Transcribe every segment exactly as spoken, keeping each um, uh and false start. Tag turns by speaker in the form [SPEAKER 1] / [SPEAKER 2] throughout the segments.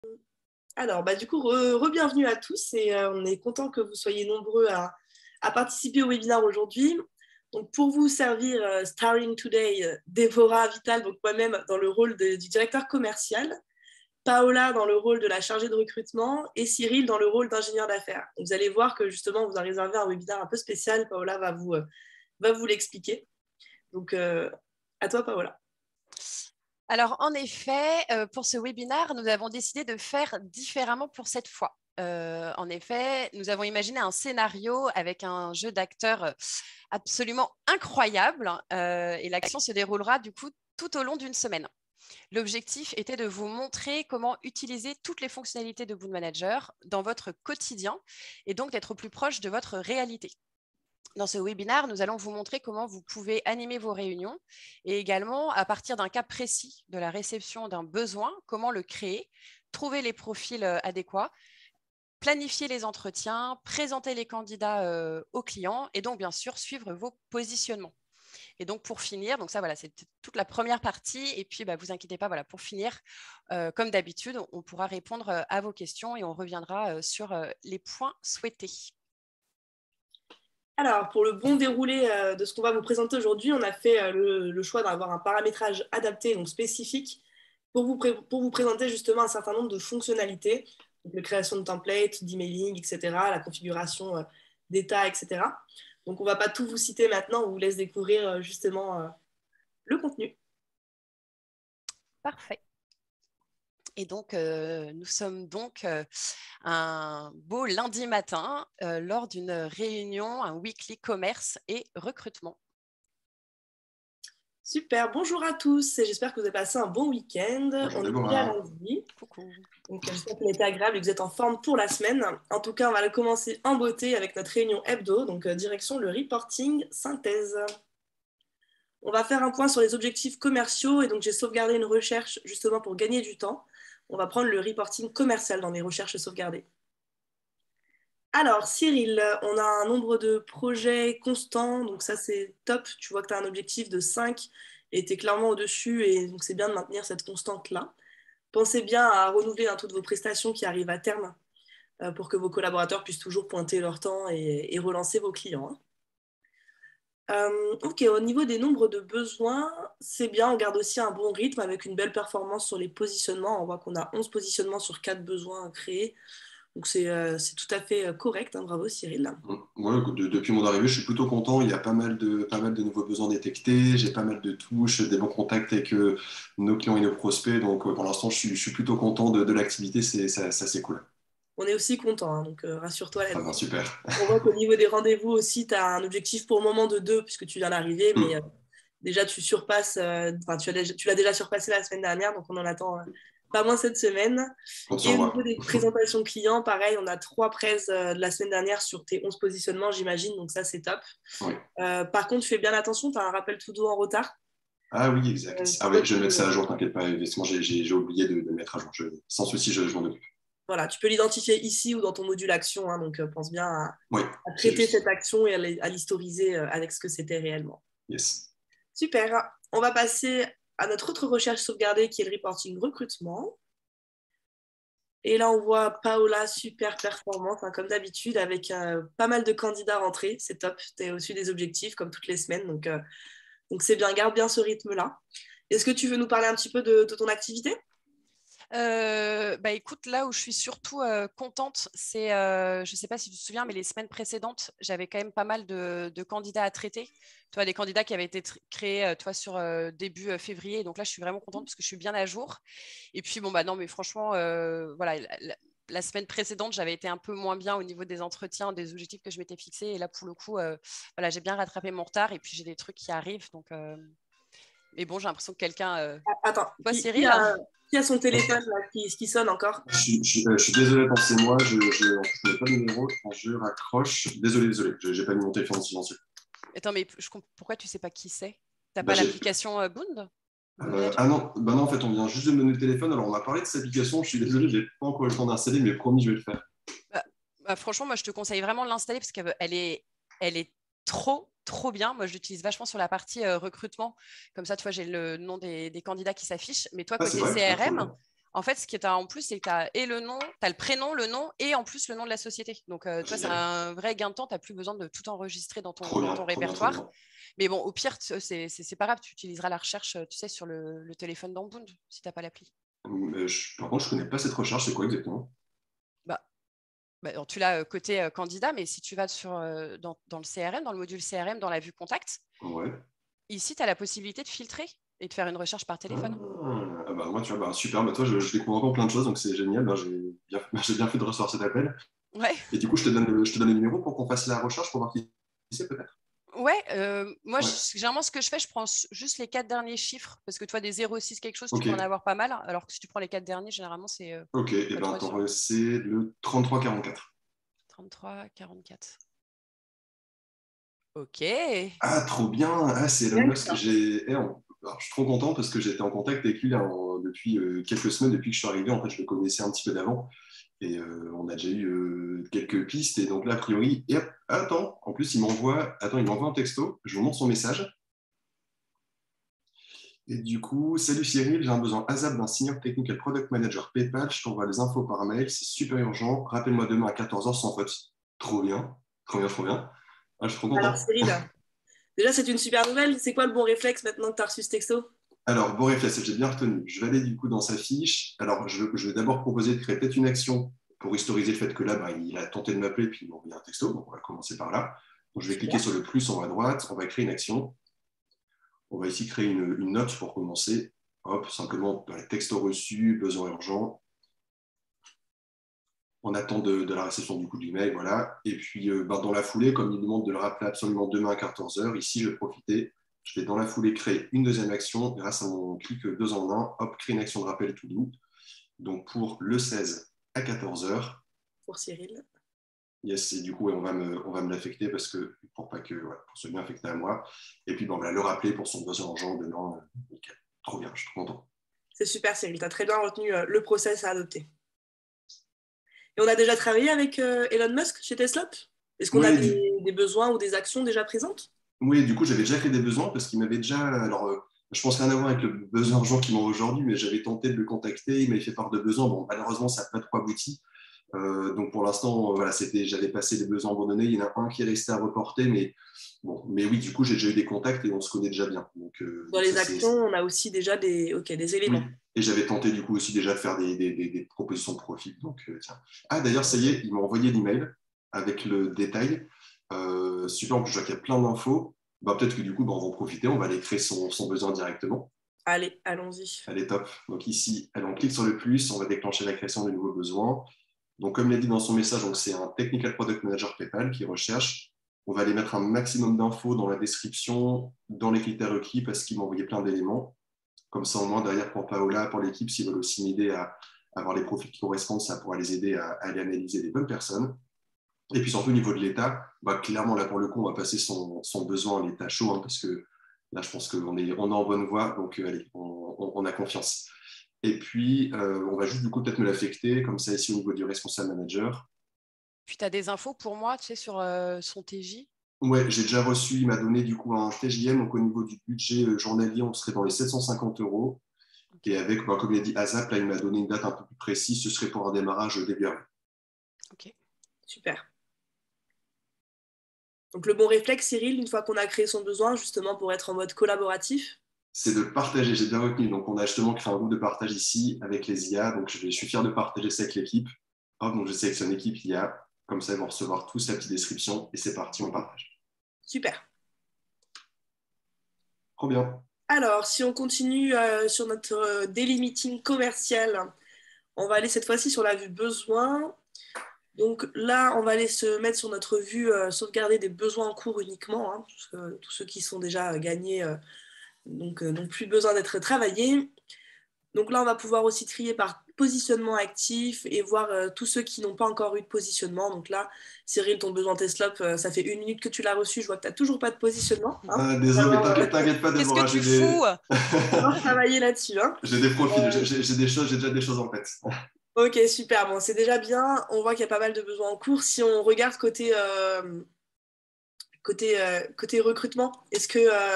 [SPEAKER 1] Alors, bah, du coup, re-bienvenue à tous et euh, on est content que vous soyez nombreux à, à participer au webinaire aujourd'hui. Donc, pour vous servir, euh, Starring Today, euh, Déborah Vital, donc moi-même dans le rôle de, du directeur commercial, Paola dans le rôle de la chargée de recrutement et Cyril dans le rôle d'ingénieur d'affaires. Donc, vous allez voir que justement, on vous a réservé un webinaire un peu spécial. Paola va vous, euh, va vous l'expliquer. Donc, euh, à toi, Paola.
[SPEAKER 2] Alors, en effet, euh, pour ce webinaire, nous avons décidé de faire différemment pour cette fois. Euh, en effet, nous avons imaginé un scénario avec un jeu d'acteurs absolument incroyable euh, et l'action se déroulera du coup tout au long d'une semaine. L'objectif était de vous montrer comment utiliser toutes les fonctionnalités de Boon Manager dans votre quotidien et donc d'être plus proche de votre réalité. Dans ce webinaire, nous allons vous montrer comment vous pouvez animer vos réunions et également, à partir d'un cas précis de la réception d'un besoin, comment le créer, trouver les profils adéquats, planifier les entretiens, présenter les candidats euh, aux clients et donc, bien sûr, suivre vos positionnements. Et donc, pour finir, donc ça, voilà, c'est toute la première partie. Et puis, bah, vous inquiétez pas, voilà, pour finir, euh, comme d'habitude, on pourra répondre à vos questions et on reviendra euh, sur euh, les points souhaités.
[SPEAKER 1] Alors, pour le bon déroulé euh, de ce qu'on va vous présenter aujourd'hui, on a fait euh, le, le choix d'avoir un paramétrage adapté, donc spécifique, pour vous, pour vous présenter justement un certain nombre de fonctionnalités, donc la création de templates, d'emailing, et cetera, la configuration euh, d'état, et cetera. Donc, on ne va pas tout vous citer maintenant, on vous laisse découvrir euh, justement euh, le contenu.
[SPEAKER 2] Parfait. Et donc, euh, nous sommes donc euh, un beau lundi matin euh, lors d'une réunion, un weekly commerce et recrutement.
[SPEAKER 1] Super, bonjour à tous et j'espère que vous avez passé un bon week-end.
[SPEAKER 3] Bonjour
[SPEAKER 1] On est déjà
[SPEAKER 3] Déborah.
[SPEAKER 1] lundi.
[SPEAKER 2] Coucou.
[SPEAKER 1] Donc, j'espère qu'il a été agréable et que vous êtes en forme pour la semaine. En tout cas, on va commencer en beauté avec notre réunion hebdo, donc euh, direction le reporting synthèse. On va faire un point sur les objectifs commerciaux et donc j'ai sauvegardé une recherche justement pour gagner du temps. On va prendre le reporting commercial dans les recherches sauvegardées. Alors, Cyril, on a un nombre de projets constants, donc ça c'est top. Tu vois que tu as un objectif de cinq et tu es clairement au-dessus et donc c'est bien de maintenir cette constante-là. Pensez bien à renouveler hein, toutes vos prestations qui arrivent à terme euh, pour que vos collaborateurs puissent toujours pointer leur temps et, et relancer vos clients. Hein. Euh, ok, au niveau des nombres de besoins, c'est bien, on garde aussi un bon rythme avec une belle performance sur les positionnements. On voit qu'on a onze positionnements sur quatre besoins créés. Donc c'est euh, c'est tout à fait euh, correct, hein. Bravo Cyril.
[SPEAKER 3] Ouais, de- depuis mon arrivée, je suis plutôt content. Il y a pas mal de, pas mal de nouveaux besoins détectés. J'ai pas mal de touches, des bons contacts avec euh, nos clients et nos prospects. Donc euh, pour l'instant, je suis, je suis plutôt content de, de l'activité. C'est, ça, ça, c'est cool.
[SPEAKER 1] On est aussi content, hein, donc euh, rassure-toi
[SPEAKER 3] Ah ben,
[SPEAKER 1] là-dessus.
[SPEAKER 3] super.
[SPEAKER 1] On voit qu'au niveau des rendez-vous aussi, tu as un objectif pour le moment de deux, puisque tu viens d'arriver, mais euh, déjà tu surpasses, euh, enfin tu, as déjà- tu l'as déjà surpassé la semaine dernière, donc on en attend euh, pas moins cette semaine.
[SPEAKER 3] Compte
[SPEAKER 1] Et
[SPEAKER 3] sur
[SPEAKER 1] au niveau
[SPEAKER 3] moi.
[SPEAKER 1] des présentations clients, pareil, on a trois presse euh, de la semaine dernière sur tes onze positionnements, j'imagine, donc ça c'est top.
[SPEAKER 3] Oui.
[SPEAKER 1] Euh, par contre, fais bien attention, tu as un rappel tout doux en retard.
[SPEAKER 3] Ah oui, exact.
[SPEAKER 1] Euh,
[SPEAKER 3] Ah
[SPEAKER 1] tu
[SPEAKER 3] oui,
[SPEAKER 1] vois,
[SPEAKER 3] je vais
[SPEAKER 1] tu
[SPEAKER 3] mettre
[SPEAKER 1] peux,
[SPEAKER 3] ça à jour, t'inquiète pas. Effectivement, j'ai, j'ai, j'ai oublié de, de le mettre à jour. Je- sans souci, je, je m'en occupe.
[SPEAKER 1] voilà, tu peux l'identifier ici ou dans ton module action, hein, donc euh, pense bien à,
[SPEAKER 3] Oui,
[SPEAKER 1] à
[SPEAKER 3] c'est
[SPEAKER 1] traiter cette
[SPEAKER 3] juste.
[SPEAKER 1] action et à l'historiser euh, avec ce que c'était réellement.
[SPEAKER 3] Yes.
[SPEAKER 1] Super. On va passer à notre autre recherche sauvegardée qui est le reporting recrutement. Et là, on voit Paola super performante, hein, comme d'habitude, avec euh, pas mal de candidats rentrés. C'est top. Tu es au-dessus des objectifs, comme toutes les semaines. Donc, euh, donc c'est bien. Garde bien ce rythme-là. Est-ce que tu veux nous parler un petit peu de, de ton activité?
[SPEAKER 2] Euh, bah écoute, là où je suis surtout euh, contente, c'est, euh, je ne sais pas si tu te souviens, mais les semaines précédentes, j'avais quand même pas mal de, de candidats à traiter. Tu vois, des candidats qui avaient été créés, euh, toi, sur euh, début euh, février. Donc là, je suis vraiment contente parce que je suis bien à jour. Et puis, bon, bah non, mais franchement, euh, voilà, la, la, la semaine précédente, j'avais été un peu moins bien au niveau des entretiens, des objectifs que je m'étais fixés. Et là, pour le coup, euh, voilà, j'ai bien rattrapé mon retard. Et puis, j'ai des trucs qui arrivent. Donc, euh... mais bon, j'ai l'impression que quelqu'un, euh...
[SPEAKER 1] Attends,
[SPEAKER 2] toi,
[SPEAKER 1] qui, qui
[SPEAKER 2] Cyril.
[SPEAKER 1] a, qui a son téléphone là, qui, qui sonne encore?
[SPEAKER 3] Je, suis- je, suis euh, je suis désolé, pensez-moi. Je, je, je n'ai pas le numéro. Quand je raccroche. Désolé, désolé. Je n'ai pas mis mon téléphone en silencieux.
[SPEAKER 2] Attends, mais je comp- pourquoi tu sais pas qui c'est? T'as
[SPEAKER 3] Bah,
[SPEAKER 2] pas
[SPEAKER 3] j'ai
[SPEAKER 2] l'application euh, Boond? Boond
[SPEAKER 3] Euh,
[SPEAKER 2] Manager?
[SPEAKER 3] ah non, bah non, en fait, on vient juste de me donner le téléphone. Alors, on m'a parlé de cette application. Je suis désolé, j'ai pas encore eu le temps d'installer, mais promis, je vais le faire.
[SPEAKER 2] Bah, bah, franchement, moi, je te conseille vraiment de l'installer parce qu'elle elle est, elle est trop, trop bien. Moi, je l'utilise vachement sur la partie euh, recrutement. Comme ça, tu vois, j'ai le nom des, des candidats qui s'affichent. Mais toi,
[SPEAKER 3] Ah, c'est
[SPEAKER 2] côté
[SPEAKER 3] vrai? Ah, trop
[SPEAKER 2] C R M,
[SPEAKER 3] bien.
[SPEAKER 2] En fait, ce qui est en plus, c'est que tu as et le nom, tu as le prénom, le nom et en plus le nom de la société. Donc, euh, toi, c'est un vrai gain de temps. Tu n'as plus besoin de tout enregistrer dans ton,
[SPEAKER 3] Trop
[SPEAKER 2] dans
[SPEAKER 3] bien,
[SPEAKER 2] ton
[SPEAKER 3] trop bien,
[SPEAKER 2] répertoire.
[SPEAKER 3] trop bien.
[SPEAKER 2] Mais bon, au pire, c'est, c'est, c'est pas grave. Tu utiliseras la recherche, tu sais, sur le, le téléphone d'Ambound si tu n'as pas l'appli.
[SPEAKER 3] Euh, je- par contre, je connais pas cette recherche, c'est quoi exactement?
[SPEAKER 2] Bah, bah, tu l'as euh, côté euh, candidat, mais si tu vas sur, euh, dans, dans le C R M, dans le module C R M, dans la vue contact,
[SPEAKER 3] Ouais.
[SPEAKER 2] ici, tu as la possibilité de filtrer et de faire une recherche par téléphone.
[SPEAKER 3] Ah, ah bah, moi, tu vois, bah, super, bah, toi, je, je découvre encore plein de choses, donc c'est génial. Bah, j'ai bien, j'ai bien fait de recevoir cet appel.
[SPEAKER 2] Ouais.
[SPEAKER 3] Et du coup, je te donne le, je te donne le numéro pour qu'on fasse la recherche pour voir qui c'est, peut-être.
[SPEAKER 2] Ouais, euh, moi,
[SPEAKER 3] Ouais.
[SPEAKER 2] je- généralement, ce que je fais, je prends juste les quatre derniers chiffres, parce que toi, des zéro six quelque chose, tu
[SPEAKER 3] Ok,
[SPEAKER 2] peux en avoir pas mal, alors que si tu prends les quatre derniers, généralement, c'est euh,
[SPEAKER 3] ok, et
[SPEAKER 2] pas
[SPEAKER 3] ben
[SPEAKER 2] trop sûr.
[SPEAKER 3] attends, c'est le trente-trois quarante-quatre.
[SPEAKER 2] trente-trois quarante-quatre. Ok.
[SPEAKER 3] Ah, trop bien! Ah, c'est Elon
[SPEAKER 1] Bien que
[SPEAKER 3] Musk.
[SPEAKER 1] ça.
[SPEAKER 3] J'ai... eh, on- alors, je suis trop content parce que j'étais en contact avec lui là, en- depuis euh, quelques semaines, depuis que je suis arrivé. En fait, je le connaissais un petit peu d'avant. Et euh, on a déjà eu euh, quelques pistes. Et donc là, a priori, et hop, attends, en plus, il m'envoie, attends, il m'envoie un texto. Je vous montre son message. Et du coup, salut Cyril, j'ai un besoin ASAP d'un senior technical product manager PayPal. Je t'envoie les infos par mail. C'est super urgent. Rappelle-moi demain à quatorze heures sans faute. Trop bien, trop bien, trop bien. Ah, je suis trop
[SPEAKER 1] Alors,
[SPEAKER 3] content.
[SPEAKER 1] Cyril, déjà, c'est une super nouvelle. C'est quoi le bon réflexe maintenant que tu as reçu ce texto?
[SPEAKER 3] Alors, bon réflexe, j'ai bien retenu. Je vais aller du coup dans sa fiche. Alors, je, je vais d'abord proposer de créer peut-être une action pour historiser le fait que là, bah, il a tenté de m'appeler puis il m'a envoyé un texto. Donc, on va commencer par là. Donc, je vais cliquer
[SPEAKER 1] Super.
[SPEAKER 3] sur le plus en haut à droite. On va créer une action. On va ici créer une, une note pour commencer. Hop, simplement, bah, texto reçu, besoin urgent. On attend de, de la réception du coup de l'email, voilà. Et puis, euh, bah, dans la foulée, comme il nous demande de le rappeler absolument demain à quatorze heures, ici, je vais profiter. Je vais dans la foulée créer une deuxième action grâce à mon clic deux en un. Hop, créer une action de rappel tout doux. Donc, pour le seize à quatorze heures.
[SPEAKER 1] Pour Cyril.
[SPEAKER 3] Yes, et du coup, on va me, on va me l'affecter parce que, pour pas que, voilà, pour se bien affecter à moi. Et puis, bon, on va le rappeler pour son besoin urgent demain. Nickel. Trop bien, je suis trop content.
[SPEAKER 1] C'est super, Cyril. Tu as très bien retenu euh, le process à adopter. Et on a déjà travaillé avec euh, Elon Musk chez Tesla? Est-ce qu'on a
[SPEAKER 3] Ouais,
[SPEAKER 1] des,
[SPEAKER 3] du,
[SPEAKER 1] des besoins ou des actions déjà présentes?
[SPEAKER 3] Oui, du coup, j'avais déjà créé des besoins parce qu'il m'avait déjà. Alors, euh, je pense rien à voir avec le besoin urgent qu'il m'envoie aujourd'hui, mais j'avais tenté de le contacter. Il m'avait fait part de besoins. Bon, malheureusement, ça n'a pas trop abouti. Euh, donc, pour l'instant, euh, voilà, c'était, j'avais passé des besoins abandonnés. Il y en a un qui est resté à reporter, mais bon, mais oui, du coup, j'ai déjà eu des contacts et on se connaît déjà bien. Donc, euh,
[SPEAKER 1] Dans
[SPEAKER 3] donc ça,
[SPEAKER 1] les
[SPEAKER 3] c'est.
[SPEAKER 1] actions, on a aussi déjà des, ok, des
[SPEAKER 3] Oui.
[SPEAKER 1] éléments.
[SPEAKER 3] Et j'avais tenté, du coup, aussi déjà de faire des, des, des, des propositions de profil. Donc, euh, tiens. Ah, d'ailleurs, ça y est, il m'a envoyé l'email avec le détail. Euh, super, en plus, je vois qu'il y a plein d'infos. Bah, peut-être que du coup, bah, on va en profiter, on va aller créer son, son besoin directement.
[SPEAKER 1] Allez, allons-y.
[SPEAKER 3] Elle est top. Donc ici, elle, on clique sur le plus, on va déclencher la création de nouveaux besoins. Donc, comme l'a dit dans son message, donc c'est un Technical Product Manager PayPal qui recherche. On va aller mettre un maximum d'infos dans la description, dans les critères requis, parce qu'il m'a envoyé plein d'éléments. Comme ça, au moins, derrière, pour Paola, pour l'équipe, s'ils veulent aussi m'aider à avoir les profils qui correspondent, ça pourra les aider à, à aller analyser les bonnes personnes. Et puis surtout au niveau de l'État, bah, clairement, là pour le coup, on va passer son, son besoin à l'État chaud, hein, parce que là, je pense qu'on est, on est en bonne voie, donc euh, allez, on, on, on, a confiance. Et puis, euh, on va juste du coup peut-être me l'affecter, comme ça ici au niveau du responsable manager.
[SPEAKER 2] Puis tu as des infos pour moi, tu sais, sur euh, son T J.
[SPEAKER 3] Ouais, j'ai déjà reçu, il m'a donné du coup un T J M, donc au niveau du budget euh, journalier, on serait dans les sept cent cinquante euros.
[SPEAKER 2] Okay.
[SPEAKER 3] Et avec, bah, comme il a dit ASAP, là, il m'a donné une date un peu plus précise, ce serait pour un démarrage début avril.
[SPEAKER 2] Ok.
[SPEAKER 1] Super. Donc le bon réflexe, Cyril, une fois qu'on a créé son besoin, justement pour être en mode collaboratif.
[SPEAKER 3] C'est de partager, j'ai bien retenu. Donc, on a justement créé un groupe de partage ici avec les I A. Donc, je, vais, je suis fier de partager ça avec l'équipe. Hop, donc, je sélectionne l'équipe I A. Comme ça, ils vont recevoir tous la petite description. Et c'est parti, on partage.
[SPEAKER 1] Super.
[SPEAKER 3] Trop bien.
[SPEAKER 1] Alors, si on continue euh, sur notre euh, daily meeting commercial, on va aller cette fois-ci sur la vue besoin. Donc là, on va aller se mettre sur notre vue euh, sauvegarder des besoins en cours uniquement, hein, parce que tous ceux qui sont déjà gagnés euh, donc, euh, n'ont plus besoin d'être travaillés. Donc là, on va pouvoir aussi trier par positionnement actif et voir euh, tous ceux qui n'ont pas encore eu de positionnement. Donc là, Cyril, ton besoin Tesla, euh, ça fait une minute que tu l'as reçu. Je vois que tu n'as toujours pas de positionnement. Hein.
[SPEAKER 3] Ah, désolé, mais t'inquiète, t'inquiète pas,
[SPEAKER 2] Qu'est-ce que
[SPEAKER 3] Déborah. J'ai
[SPEAKER 2] tu
[SPEAKER 3] des...
[SPEAKER 2] fous?
[SPEAKER 1] On va travailler là-dessus. Hein.
[SPEAKER 3] j'ai des profils,
[SPEAKER 1] Euh,
[SPEAKER 3] j'ai, j'ai des choses, j'ai déjà des choses en tête.
[SPEAKER 1] ok, super. Bon, c'est déjà bien. On voit qu'il y a pas mal de besoins en cours. Si on regarde côté, euh, côté, euh, côté recrutement, est-ce que euh,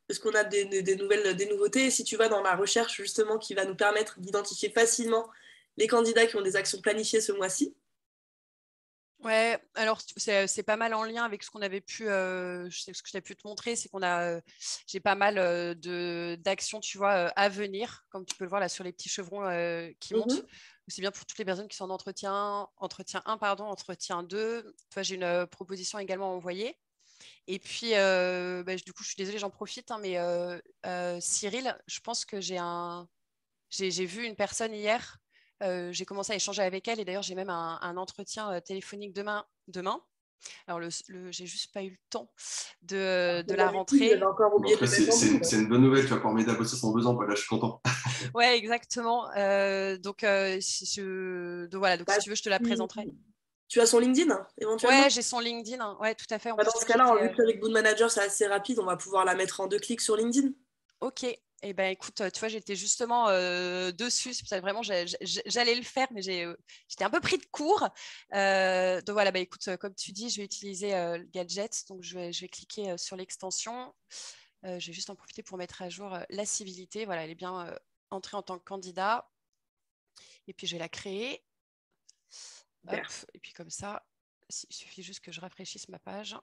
[SPEAKER 1] est-ce qu'on a des, des, des nouvelles, des nouveautés? Si tu vas dans la recherche justement qui va nous permettre d'identifier facilement les candidats qui ont des actions planifiées ce mois-ci.
[SPEAKER 2] Ouais, alors c'est, c'est pas mal en lien avec ce qu'on avait pu, euh, ce que j'ai pu te montrer, c'est qu'on a, euh, j'ai pas mal euh, de d'actions, tu vois, euh, à venir, comme tu peux le voir là sur les petits chevrons euh, qui
[SPEAKER 1] Mm-hmm.
[SPEAKER 2] montent. Aussi bien pour toutes les personnes qui sont en entretien, entretien un, pardon, entretien deux. Tu vois, j'ai une euh, proposition également à envoyer. Et puis, euh, bah, du coup, je suis désolée, j'en profite, hein, mais euh, euh, Cyril, je pense que j'ai un, j'ai, j'ai vu une personne hier. Euh, j'ai commencé à échanger avec elle et d'ailleurs j'ai même un, un entretien euh, téléphonique demain. demain. Alors le, le, j'ai juste pas eu le temps de, de la rentrée.
[SPEAKER 1] Encore
[SPEAKER 3] En
[SPEAKER 1] oublié
[SPEAKER 3] tout cas, c'est, c'est, une, c'est une bonne nouvelle. Tu vas pouvoir m'aider à bosser sans besoin. Là, je suis content.
[SPEAKER 2] Ouais, exactement. Euh, donc, euh, si, je... donc voilà. Donc
[SPEAKER 1] bah,
[SPEAKER 2] si tu veux, je te la présenterai.
[SPEAKER 1] Tu as son LinkedIn éventuellement?
[SPEAKER 2] Ouais, j'ai son LinkedIn. Ouais, tout à fait. En
[SPEAKER 1] bah,
[SPEAKER 2] plus,
[SPEAKER 1] dans ce
[SPEAKER 2] tu vois,
[SPEAKER 1] cas-là,
[SPEAKER 2] j'étais,
[SPEAKER 1] vu qu'avec Boot Manager c'est assez rapide, on va pouvoir la mettre en deux clics sur LinkedIn.
[SPEAKER 2] Ok. Eh ben, écoute, tu vois, j'étais justement euh, dessus. C'est pour ça que vraiment, j'ai- j'ai- j'allais le faire, mais j'ai, euh, j'étais un peu pris de court. Euh, donc voilà, bah, écoute, euh, comme tu dis, je vais utiliser euh, le gadget. Donc je vais, je vais cliquer euh, sur l'extension. Euh, je vais juste en profiter pour mettre à jour euh, la civilité. Voilà, elle est bien euh, entrée en tant que candidat. Et puis je vais la créer. Hop. Et puis comme ça, il suffit juste que je rafraîchisse ma page.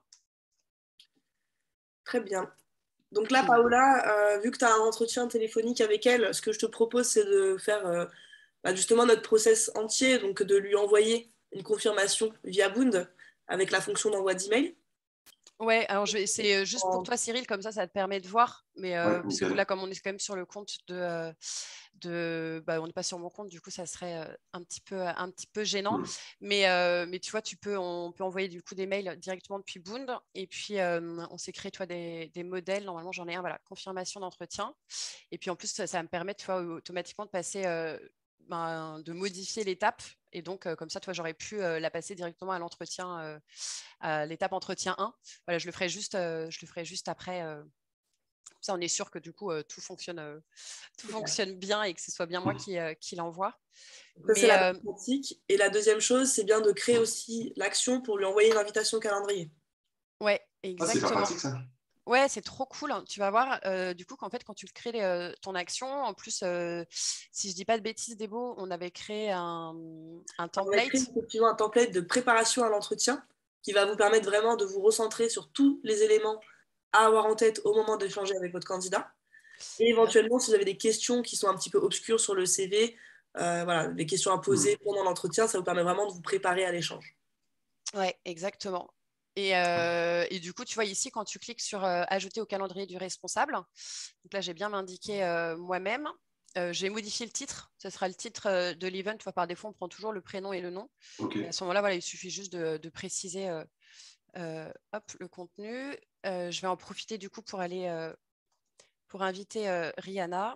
[SPEAKER 1] Très bien. Donc là, Paola, euh, vu que tu as un entretien téléphonique avec elle, ce que je te propose, c'est de faire euh, bah, justement notre process entier, donc de lui envoyer une confirmation via Boond avec la fonction d'envoi d'email.
[SPEAKER 2] Ouais, alors je vais, c'est juste pour toi, Cyril, comme ça, ça te permet de voir. Mais euh,
[SPEAKER 3] Ouais,
[SPEAKER 2] parce que là, comme on est quand même sur le compte de, euh, de bah, on n'est pas sur mon compte, du coup, ça serait euh, un petit peu, un petit peu gênant.
[SPEAKER 3] Mm.
[SPEAKER 2] Mais, euh, mais tu vois, tu peux, on peut envoyer du coup des mails directement depuis Boond. Et puis, euh, on s'est créé, toi, des, des modèles. Normalement, j'en ai un, voilà, confirmation d'entretien. Et puis, en plus, ça, ça va me permet, tu vois, automatiquement de passer. Euh, Ben, de modifier l'étape. Et donc, euh, comme ça, toi, j'aurais pu euh, la passer directement à l'entretien, euh, à l'étape entretien un. Voilà, je le ferai juste, euh, je le ferai juste après. Euh, ça, on est sûr que du coup, euh, tout, fonctionne, euh, tout fonctionne bien et que ce soit bien moi qui, euh, qui l'envoie.
[SPEAKER 1] Ça, c'est
[SPEAKER 2] Mais
[SPEAKER 1] la
[SPEAKER 2] euh,
[SPEAKER 1] pratique. Et la deuxième chose, c'est bien de créer aussi l'action pour lui envoyer une invitation calendrier.
[SPEAKER 2] ouais,
[SPEAKER 3] Ah, c'est pas
[SPEAKER 2] exactement.
[SPEAKER 3] pratique, ça.
[SPEAKER 2] Ouais, c'est trop cool, hein. Tu vas voir, euh, du coup, qu'en fait, quand tu crées euh, ton action, en plus, euh, si je dis pas de bêtises, Débo, on avait créé un, un
[SPEAKER 1] On va créer
[SPEAKER 2] template.
[SPEAKER 1] effectivement un template de préparation à l'entretien qui va vous permettre vraiment de vous recentrer sur tous les éléments à avoir en tête au moment d'échanger avec votre candidat. Et éventuellement, si vous avez des questions qui sont un petit peu obscures sur le C V, euh, voilà, des questions à poser pendant l'entretien, ça vous permet vraiment de vous préparer à l'échange.
[SPEAKER 2] Ouais, exactement. Et, euh, et du coup, tu vois ici, quand tu cliques sur euh, ajouter au calendrier du responsable, donc là, j'ai bien m'indiqué euh, moi-même. Euh, j'ai modifié le titre. Ce sera le titre euh, de l'event. Tu vois, par défaut, on prend toujours le prénom et le nom.
[SPEAKER 3] Ok.
[SPEAKER 2] Et à ce moment-là, voilà, il suffit juste de, de préciser euh, euh, hop, le contenu. Euh, je vais en profiter du coup pour aller euh, pour inviter euh, Rihanna.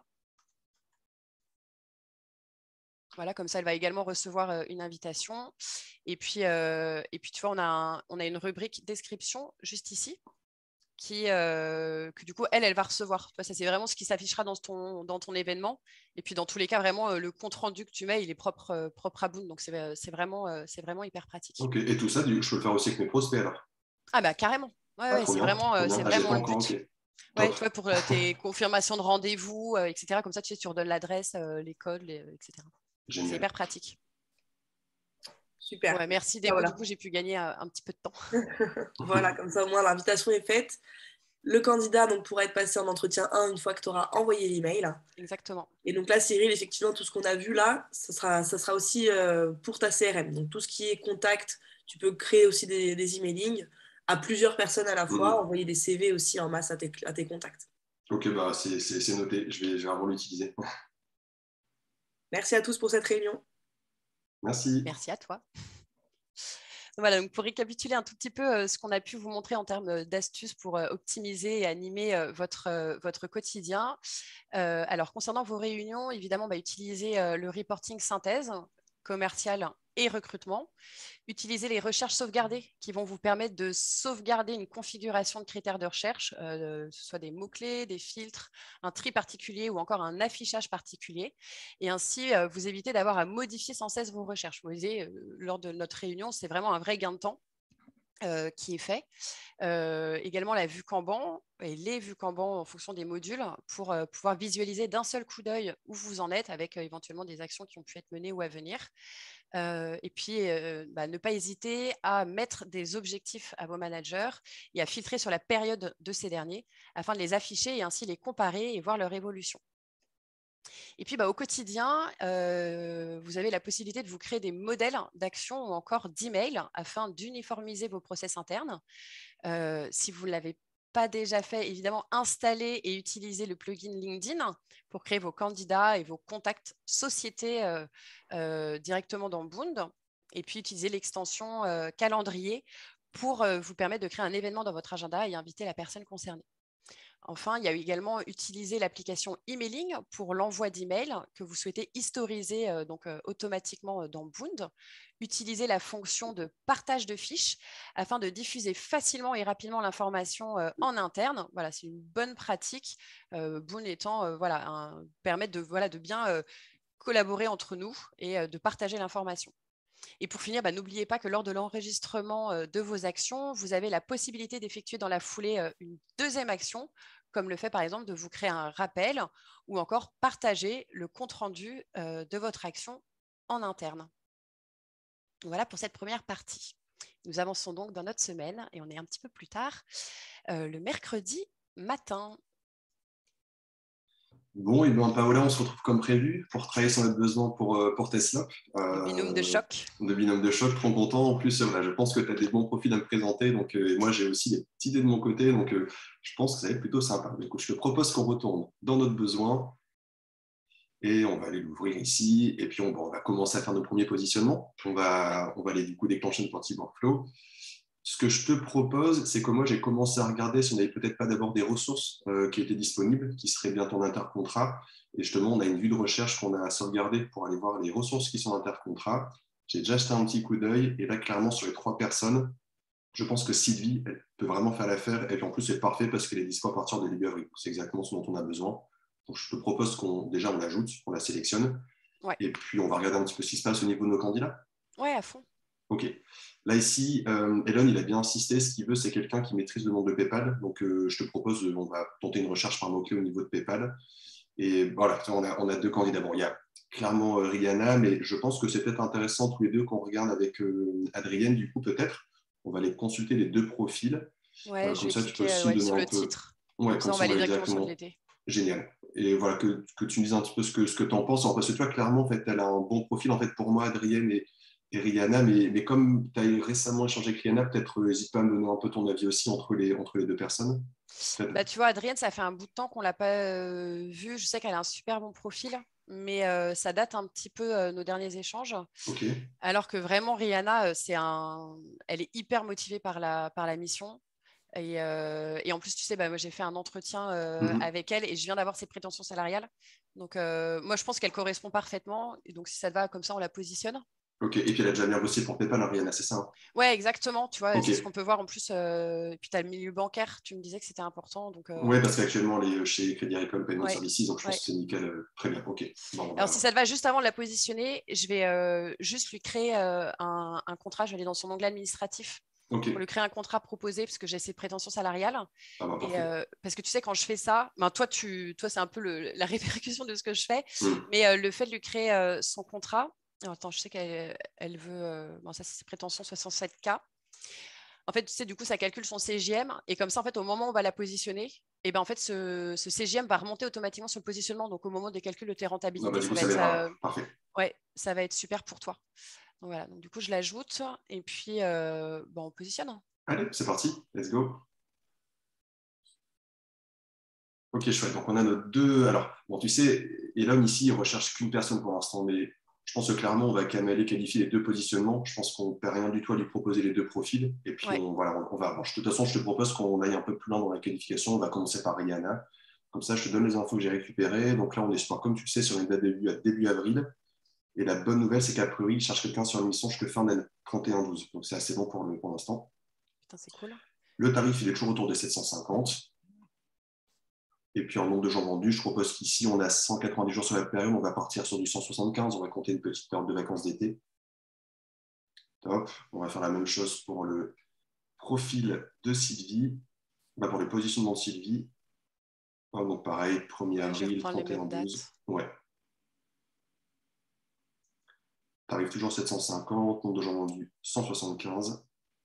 [SPEAKER 2] Voilà, comme ça, elle va également recevoir euh, une invitation. Et puis, euh, et puis, tu vois, on a, un- on a une rubrique description juste ici, qui, euh, que du coup, elle, elle va recevoir. Tu vois, ça, c'est vraiment ce qui s'affichera dans ton, dans ton événement. Et puis, dans tous les cas, vraiment, euh, le compte-rendu que tu mets, il est propre, euh, propre à Boon. Donc, c'est euh, c'est vraiment, euh, c'est vraiment hyper pratique.
[SPEAKER 3] Ok. Et tout ça, du- je peux le faire aussi avec mes prospects, alors.
[SPEAKER 2] Ah bah, carrément. Ouais,
[SPEAKER 3] Ah,
[SPEAKER 2] ouais,
[SPEAKER 3] trop
[SPEAKER 2] c'est
[SPEAKER 3] bien.
[SPEAKER 2] vraiment,
[SPEAKER 3] Trop
[SPEAKER 2] euh,
[SPEAKER 3] bien.
[SPEAKER 2] c'est
[SPEAKER 3] Ah, j'ai
[SPEAKER 2] vraiment
[SPEAKER 3] pas
[SPEAKER 2] le
[SPEAKER 3] encore.
[SPEAKER 2] but.
[SPEAKER 3] Ok.
[SPEAKER 2] Ouais,
[SPEAKER 3] Top.
[SPEAKER 2] tu vois, pour euh, tes confirmations de rendez-vous, euh, et cetera. Comme ça, tu sais, tu redonnes l'adresse, euh, l'école, les- et cetera. C'est
[SPEAKER 3] Génial.
[SPEAKER 2] hyper pratique.
[SPEAKER 1] Super.
[SPEAKER 2] Ouais, merci
[SPEAKER 1] Ah,
[SPEAKER 2] Débo.
[SPEAKER 1] voilà.
[SPEAKER 2] Du coup, j'ai pu gagner euh, un petit peu de temps.
[SPEAKER 1] Voilà, comme ça au moins l'invitation est faite. Le candidat donc, pourra être passé en entretien un une fois que tu auras envoyé l'email.
[SPEAKER 2] Exactement.
[SPEAKER 1] Et donc là, Cyril, effectivement, tout ce qu'on a vu là, ça sera, ça sera aussi euh, pour ta C R M. Donc tout ce qui est contact, tu peux créer aussi des, des emailings à plusieurs personnes à la fois,
[SPEAKER 3] Mhm.
[SPEAKER 1] envoyer des C V aussi en masse à tes, à tes contacts.
[SPEAKER 3] Ok, bah c'est c'est- c'est noté. Je vais, je vais vraiment l'utiliser.
[SPEAKER 1] Merci à tous pour cette réunion.
[SPEAKER 3] Merci.
[SPEAKER 2] Merci à toi. Voilà, donc pour récapituler un tout petit peu euh, ce qu'on a pu vous montrer en termes euh, d'astuces pour euh, optimiser et animer euh, votre, euh, votre quotidien. Euh, alors, concernant vos réunions, évidemment, bah, utilisez euh, le reporting synthèse commercial et recrutement. Utilisez les recherches sauvegardées qui vont vous permettre de sauvegarder une configuration de critères de recherche, euh, que ce soit des mots-clés, des filtres, un tri particulier ou encore un affichage particulier. Et ainsi, euh, vous évitez d'avoir à modifier sans cesse vos recherches. Vous voyez, euh, lors de notre réunion, c'est vraiment un vrai gain de temps. euh, qui est fait. Euh, également la vue Kanban et les vues Kanban en fonction des modules pour euh, pouvoir visualiser d'un seul coup d'œil où vous en êtes avec euh, éventuellement des actions qui ont pu être menées ou à venir. Euh, et puis, euh, bah, ne pas hésiter à mettre des objectifs à vos managers et à filtrer sur la période de ces derniers afin de les afficher et ainsi les comparer et voir leur évolution. Et puis, bah, au quotidien, euh, vous avez la possibilité de vous créer des modèles d'action ou encore d'emails afin d'uniformiser vos process internes. Euh, si vous ne l'avez pas déjà fait, évidemment, installez et utilisez le plugin LinkedIn pour créer vos candidats et vos contacts sociétés euh, euh, directement dans Boond. Et puis, utilisez l'extension euh, calendrier pour euh, vous permettre de créer un événement dans votre agenda et inviter la personne concernée. Enfin, il y a également utilisé l'application emailing pour l'envoi d'emails que vous souhaitez historiser euh, donc, euh, automatiquement euh, dans Boond. Utilisez la fonction de partage de fiches afin de diffuser facilement et rapidement l'information euh, en interne. Voilà, c'est une bonne pratique. Euh, Boond étant euh, voilà, un, permettre de, voilà, de bien euh, collaborer entre nous et euh, de partager l'information. Et pour finir, bah, n'oubliez pas que lors de l'enregistrement euh, de vos actions, vous avez la possibilité d'effectuer dans la foulée euh, une deuxième action, comme le fait par exemple de vous créer un rappel ou encore partager le compte-rendu euh, de votre action en interne. Voilà pour cette première partie. Nous avançons donc dans notre semaine et on est un petit peu plus tard, euh, le mercredi matin.
[SPEAKER 3] Bon, et bien Paola, on se retrouve comme prévu pour travailler sur notre besoin pour, euh, pour Tesla.
[SPEAKER 2] Le binôme de
[SPEAKER 3] Euh,
[SPEAKER 2] choc.
[SPEAKER 3] de binôme de choc, trop content. En plus, voilà, je pense que tu as des bons profils à me présenter. Donc, euh, et moi, j'ai aussi des petites idées de mon côté. Donc, euh, je pense que ça va être plutôt sympa. Mais écoute, je te propose qu'on retourne dans notre besoin et on va aller l'ouvrir ici. Et puis, on, bon, on va commencer à faire nos premiers positionnements. On va, on va aller du coup déclencher une partie workflow. Ce que je te propose, c'est que moi, j'ai commencé à regarder si on n'avait peut-être pas d'abord des ressources euh, qui étaient disponibles, qui seraient bien ton intercontrat. Et justement, on a une vue de recherche qu'on a sauvegardée pour aller voir les ressources qui sont intercontrat. J'ai déjà jeté un petit coup d'œil. Et là, clairement, sur les trois personnes, je pense que Sylvie, elle peut vraiment faire l'affaire. Et en plus, c'est parfait parce qu'elle est dispo à partir de début avril. C'est exactement ce dont on a besoin. Donc, je te propose qu'on déjà on l'ajoute, qu'on la sélectionne.
[SPEAKER 2] Ouais.
[SPEAKER 3] Et puis, on va regarder un petit peu ce qui se passe au niveau de nos candidats.
[SPEAKER 2] Ouais, à fond.
[SPEAKER 3] Ok. Là, ici, euh, Elon, il a bien insisté. Ce qu'il veut, c'est quelqu'un qui maîtrise le monde de PayPal. Donc, euh, je te propose, on va tenter une recherche par mot-clé au niveau de PayPal. Et voilà, on a, on a deux candidats. Bon, il y a clairement euh, Rihanna, mais je pense que c'est peut-être intéressant tous les deux qu'on regarde avec euh, Adrienne, du coup, peut-être. On va aller consulter les deux profils.
[SPEAKER 2] Ouais,
[SPEAKER 3] Euh,
[SPEAKER 2] je
[SPEAKER 3] comme
[SPEAKER 2] vais
[SPEAKER 3] ça, tu peux
[SPEAKER 2] cliquer euh,
[SPEAKER 3] aussi
[SPEAKER 2] ouais,
[SPEAKER 3] donner
[SPEAKER 2] sur
[SPEAKER 3] un
[SPEAKER 2] le
[SPEAKER 3] peu.
[SPEAKER 2] titre.
[SPEAKER 3] Ouais,
[SPEAKER 2] Comme
[SPEAKER 3] comme
[SPEAKER 2] ça, on
[SPEAKER 3] ça,
[SPEAKER 2] va
[SPEAKER 3] on va
[SPEAKER 2] aller
[SPEAKER 3] aller
[SPEAKER 2] directement sur
[SPEAKER 3] directement.
[SPEAKER 2] de l'été.
[SPEAKER 3] Génial. Et voilà, que, que tu me dises un petit peu ce que, ce que tu en penses. Alors, parce que tu vois, clairement, en fait, elle a un bon profil en fait, pour moi, Adrienne et, et Rihanna. Mais, mais comme tu as récemment échangé avec Rihanna, peut-être n'hésite pas à me donner un peu ton avis aussi entre les, entre les deux personnes.
[SPEAKER 2] Bah, tu vois, Adrienne, ça fait un bout de temps qu'on ne l'a pas euh, vue. Je sais qu'elle a un super bon profil, mais euh, ça date un petit peu euh, nos derniers échanges.
[SPEAKER 3] Ok.
[SPEAKER 2] Alors que vraiment, Rihanna, euh, c'est un... elle est hyper motivée par la, par la mission. Et, euh, et en plus, tu sais, bah, moi, j'ai fait un entretien euh,
[SPEAKER 3] Mhm.
[SPEAKER 2] avec elle et je viens d'avoir ses prétentions salariales. Donc, euh, moi, je pense qu'elle correspond parfaitement. Et donc, si ça te va, comme ça, on la positionne.
[SPEAKER 3] Ok. Et puis, elle a déjà bien bossé pour PayPal, hein, Rihanna, c'est ça, hein?
[SPEAKER 2] Ouais, exactement. Tu vois,
[SPEAKER 3] Ok.
[SPEAKER 2] c'est ce qu'on peut voir en plus. euh, Et puis, tu as le milieu bancaire. Tu me disais que c'était important. Donc, euh,
[SPEAKER 3] Ouais, parce qu'actuellement, elle est chez Crédit Agricole Payment
[SPEAKER 2] ouais.
[SPEAKER 3] Services, donc je pense
[SPEAKER 2] Ouais.
[SPEAKER 3] que c'est nickel. euh, Très bien. Ok. Bon, on
[SPEAKER 2] Alors, si
[SPEAKER 3] va...
[SPEAKER 2] ça te va, juste avant de la positionner, je vais euh, juste lui créer euh, un, un contrat. Je vais aller dans son onglet administratif
[SPEAKER 3] Ok.
[SPEAKER 2] pour lui créer un contrat proposé parce que j'ai ses prétentions salariales.
[SPEAKER 3] Ah bah,
[SPEAKER 2] Et
[SPEAKER 3] parfait.
[SPEAKER 2] euh, parce que tu sais, quand je fais ça, ben, toi, tu, toi, c'est un peu le- la répercussion de ce que je fais.
[SPEAKER 3] Mhm.
[SPEAKER 2] Mais euh, le fait de lui créer euh, son contrat, alors, attends, je sais qu'elle elle veut, euh, bon, ça, c'est ses prétentions soixante-sept K. En fait, tu sais, du coup, ça calcule son C G M. Et comme ça, en fait, au moment où on va la positionner, et ben, en fait, ce, ce C G M va remonter automatiquement sur le positionnement. Donc, au moment des calculs de tes
[SPEAKER 3] Ah bah,
[SPEAKER 2] rentabilités,
[SPEAKER 3] du
[SPEAKER 2] ça
[SPEAKER 3] coup,
[SPEAKER 2] va
[SPEAKER 3] ça
[SPEAKER 2] être,
[SPEAKER 3] m'aidera.
[SPEAKER 2] euh,
[SPEAKER 3] Parfait.
[SPEAKER 2] ouais, ça va être super pour toi. Donc, voilà. Donc, du coup, je l'ajoute et puis, euh, bon, on positionne.
[SPEAKER 3] Allez, c'est parti. Let's go. Ok, chouette. Donc, on a nos deux. Alors, bon, tu sais, Elon ici, il recherche qu'une personne pour l'instant, mais je pense que clairement, on va quand même aller qualifier les deux positionnements. Je pense qu'on ne perd rien du tout à lui proposer les deux profils. Et puis,
[SPEAKER 2] Ouais.
[SPEAKER 3] on, voilà, on, on va. Bon, de toute façon, je te propose qu'on aille un peu plus loin dans la qualification. On va commencer par Rihanna. Comme ça, je te donne les infos que j'ai récupérées. Donc là, on est, sur, comme tu le sais, sur une date de début, début avril. Et la bonne nouvelle, c'est qu'a priori, il cherche quelqu'un sur une mission jusqu'à fin d'année, trente et un douze. Donc, c'est assez bon pour, le, pour l'instant.
[SPEAKER 2] Putain, c'est cool.
[SPEAKER 3] Le tarif, il est toujours autour de sept cent cinquante. Et puis en nombre de jours vendus, je propose qu'ici, on a cent quatre-vingt-dix jours sur la période, on va partir sur du cent soixante-quinze, on va compter une petite période de vacances d'été. Top. On va faire la même chose pour le profil de Sylvie, bah, pour le positionnement de Sylvie, oh, donc pareil, premier avril, trente et un douze. Ouais. Tarif toujours sept cent cinquante, nombre de gens vendus cent soixante-quinze.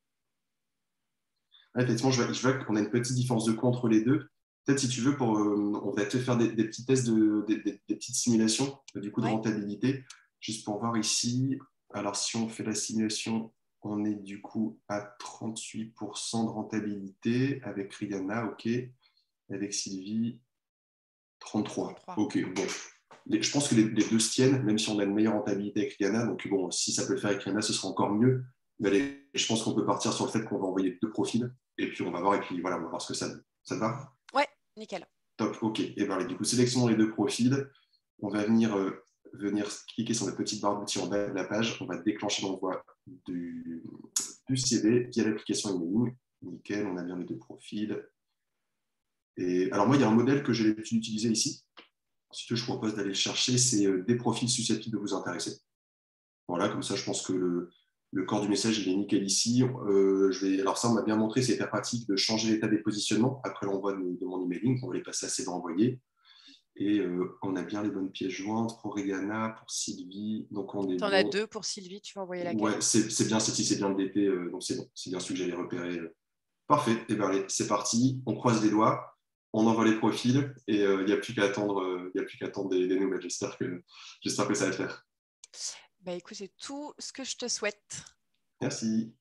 [SPEAKER 3] Ah, effectivement, je vois, je vois qu'on a une petite différence de coût entre les deux. Peut-être si tu veux, pour, euh, on va te faire des, des petits tests, de, des, des, des petites simulations euh, du coup de
[SPEAKER 2] ouais.
[SPEAKER 3] rentabilité, juste pour voir ici. Alors, si on fait la simulation, on est du coup à trente-huit pour cent de rentabilité avec Rihanna, ok. Avec Sylvie, trente-trois. trente-trois. Ok, bon. Les, je pense que les, les deux se tiennent, même si on a une meilleure rentabilité avec Rihanna. Donc, bon, si ça peut le faire avec Rihanna, ce sera encore mieux. Mais les, je pense qu'on peut partir sur le fait qu'on va envoyer deux profils. Et puis, on va voir. Et puis, voilà, on va voir ce que ça donne. Ça te va?
[SPEAKER 2] Ouais, nickel.
[SPEAKER 3] Top, ok. Et bien, du coup, sélectionnons les deux profils. On va venir, euh, venir cliquer sur la petite barre d'outils en bas de la page. On va déclencher l'envoi du, du C V via l'application emailing. Nickel, on a bien les deux profils. Et alors, moi, il y a un modèle que j'ai l'habitude d'utiliser ici. Ce que je propose d'aller chercher, c'est des profils susceptibles de vous intéresser. Voilà, comme ça, je pense que le, le corps du message, il est nickel ici. Euh, je vais, alors ça, on m'a bien montré, c'est hyper pratique de changer l'état des positionnements après l'envoi de, de mon emailing. On va les passer à C V envoyé. Et euh, on a bien les bonnes pièces jointes pour Rihanna, pour Sylvie. Donc, on est
[SPEAKER 2] Tu en
[SPEAKER 3] bon.
[SPEAKER 2] as deux pour Sylvie, tu vas envoyer laquelle?
[SPEAKER 3] Ouais, c'est bien, c'est bien le D P, euh, donc c'est bon. C'est bien celui que j'allais repérer. Parfait, et bien allez, c'est parti. On croise les doigts. On envoie les profils et il euh, n'y a plus qu'à attendre, euh, y a plus qu'à attendre des, des nouvelles. J'espère que, j'espère que ça va le faire.
[SPEAKER 2] Bah écoute, c'est tout ce que je te souhaite.
[SPEAKER 3] Merci.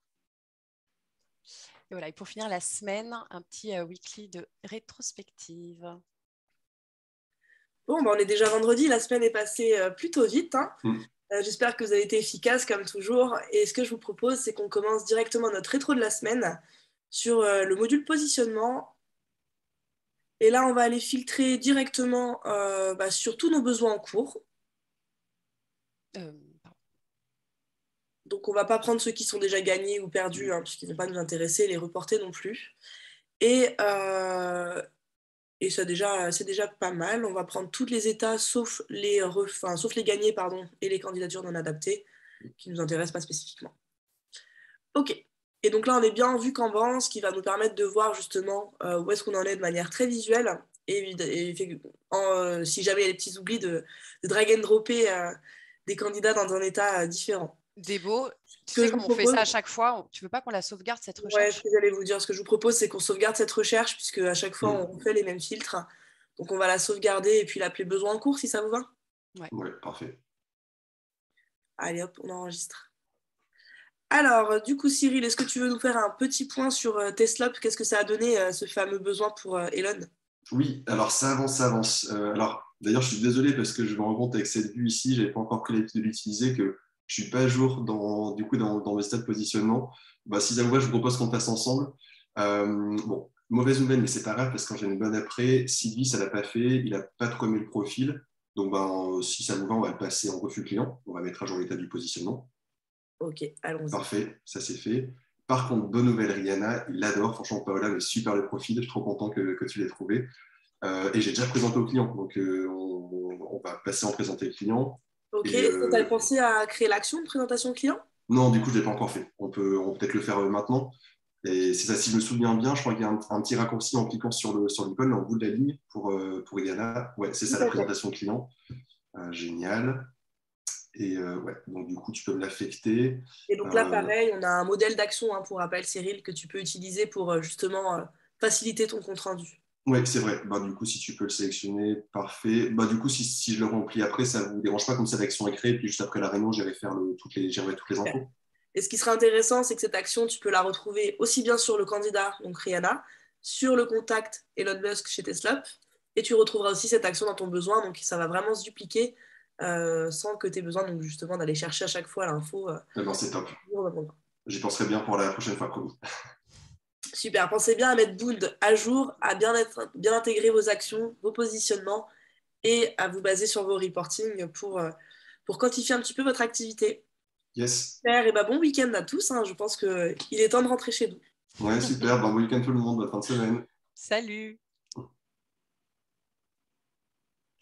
[SPEAKER 2] Et voilà, et pour finir la semaine, un petit euh, weekly de rétrospective.
[SPEAKER 1] Bon, bah, on est déjà vendredi, la semaine est passée euh, plutôt vite. Hein.
[SPEAKER 3] Mm.
[SPEAKER 1] Euh, j'espère que vous avez été efficaces comme toujours. Et ce que je vous propose, c'est qu'on commence directement notre rétro de la semaine sur euh, le module positionnement. Et là, on va aller filtrer directement euh, bah, sur tous nos besoins en cours.
[SPEAKER 2] Euh,
[SPEAKER 1] Donc, on ne va pas prendre ceux qui sont déjà gagnés ou perdus, hein, puisqu'ils ne vont pas nous intéresser, les reporter non plus. Et, euh, et ça déjà, c'est déjà pas mal. On va prendre tous les états sauf les, ref... enfin, sauf les gagnés pardon, et les candidatures non adaptées qui ne nous intéressent pas spécifiquement. Ok. Et donc là, on est bien en vue Kanban, ce qui va nous permettre de voir justement euh, où est-ce qu'on en est de manière très visuelle. Et, et en, euh, si jamais il y a des petits oublis, de, de drag and dropper euh, des candidats dans un état euh, différent.
[SPEAKER 2] Débo, tu
[SPEAKER 1] Ce que
[SPEAKER 2] sais
[SPEAKER 1] je vous
[SPEAKER 2] comme on fait
[SPEAKER 1] propose,
[SPEAKER 2] ça à chaque fois, on- tu veux pas qu'on la sauvegarde cette
[SPEAKER 1] ouais, ce
[SPEAKER 2] recherche?
[SPEAKER 1] que j'allais vous dire, ce que je vous propose, c'est qu'on sauvegarde cette recherche, puisque à chaque fois,
[SPEAKER 3] Mm.
[SPEAKER 1] on fait les mêmes filtres. Donc, on va la sauvegarder et puis l'appeler besoin en cours, si ça vous va.
[SPEAKER 2] Ouais.
[SPEAKER 3] Ouais, parfait.
[SPEAKER 1] Allez, hop, on enregistre. Alors, du coup, Cyril, est-ce que tu veux nous faire un petit point sur euh, Tesla? Qu'est-ce que ça a donné, euh, ce fameux besoin pour euh, Elon?
[SPEAKER 3] Oui, alors ça avance, ça avance. Euh, alors, d'ailleurs, je suis désolé parce que je me rends compte avec cette vue ici, je n'avais pas encore pris l'habitude de l'utiliser, que je ne suis pas à jour dans, du coup, dans, dans mes stats de positionnement. Bah, si ça vous va, je vous propose qu'on fasse ensemble. Euh, bon, mauvaise nouvelle, mais c'est pas grave parce que j'ai une bonne après. Sylvie, ça l'a pas fait, il n'a pas trop aimé le profil. Donc, ben, si ça vous va, on va le passer en refus client. On va mettre à jour l'état du positionnement.
[SPEAKER 1] Ok, allons-y.
[SPEAKER 3] Parfait, ça c'est fait. Par contre, bonne nouvelle, Rihanna, il l'adore. Franchement, Paola, mais super le profil. Je suis trop content que, que tu l'aies trouvé. Euh, et j'ai déjà présenté au client. Donc, euh, on, on va passer en présenter le client.
[SPEAKER 1] Ok,
[SPEAKER 3] Et,
[SPEAKER 1] est-ce que tu as
[SPEAKER 3] euh,
[SPEAKER 1] pensé à créer l'action de présentation client?
[SPEAKER 3] non, du coup, je ne l'ai pas encore fait. On peut, on peut peut-être le faire euh, maintenant. Et c'est ça, si je me souviens bien, je crois qu'il y a un, un petit raccourci en cliquant sur le sur l'icône, en bout de la ligne, pour, euh, pour Rihanna. Ouais, c'est ça
[SPEAKER 1] Tout
[SPEAKER 3] la
[SPEAKER 1] à fait.
[SPEAKER 3] présentation client. Euh, génial. Et euh, ouais, donc du coup, tu peux me l'affecter.
[SPEAKER 1] Et donc là,
[SPEAKER 3] Euh,
[SPEAKER 1] pareil, on a un modèle d'action, hein, pour rappel, Cyril, que tu peux utiliser pour euh, justement euh, faciliter ton compte rendu.
[SPEAKER 3] Oui, c'est vrai. Bah, du coup, si tu peux le sélectionner, parfait. Bah, du coup, si, si je le remplis après, ça ne vous dérange pas comme cette action est créée, puis juste après la réunion, j'irai faire le, toutes les, j'irai toutes les
[SPEAKER 1] Super.
[SPEAKER 3] infos.
[SPEAKER 1] Et ce qui sera intéressant, c'est que cette action, tu peux la retrouver aussi bien sur le candidat, donc Rihanna, sur le contact Elon Musk chez Tesla, et tu retrouveras aussi cette action dans ton besoin, donc ça va vraiment se dupliquer euh, sans que tu aies besoin donc, justement d'aller chercher à chaque fois l'info. Euh,
[SPEAKER 3] Eh ben, c'est top.
[SPEAKER 1] au bon endroit.
[SPEAKER 3] J'y penserai bien pour la prochaine fois, promis.
[SPEAKER 1] Super, pensez bien à mettre Boond à jour, à bien, être, bien intégrer vos actions, vos positionnements et à vous baser sur vos reportings pour, euh, pour quantifier un petit peu votre activité.
[SPEAKER 3] Yes.
[SPEAKER 1] Super, et bah bon week-end à tous, hein, je pense qu'il est temps de rentrer chez nous.
[SPEAKER 3] Ouais, super. Bon week-end tout le monde. Bonne fin de semaine.
[SPEAKER 2] Salut!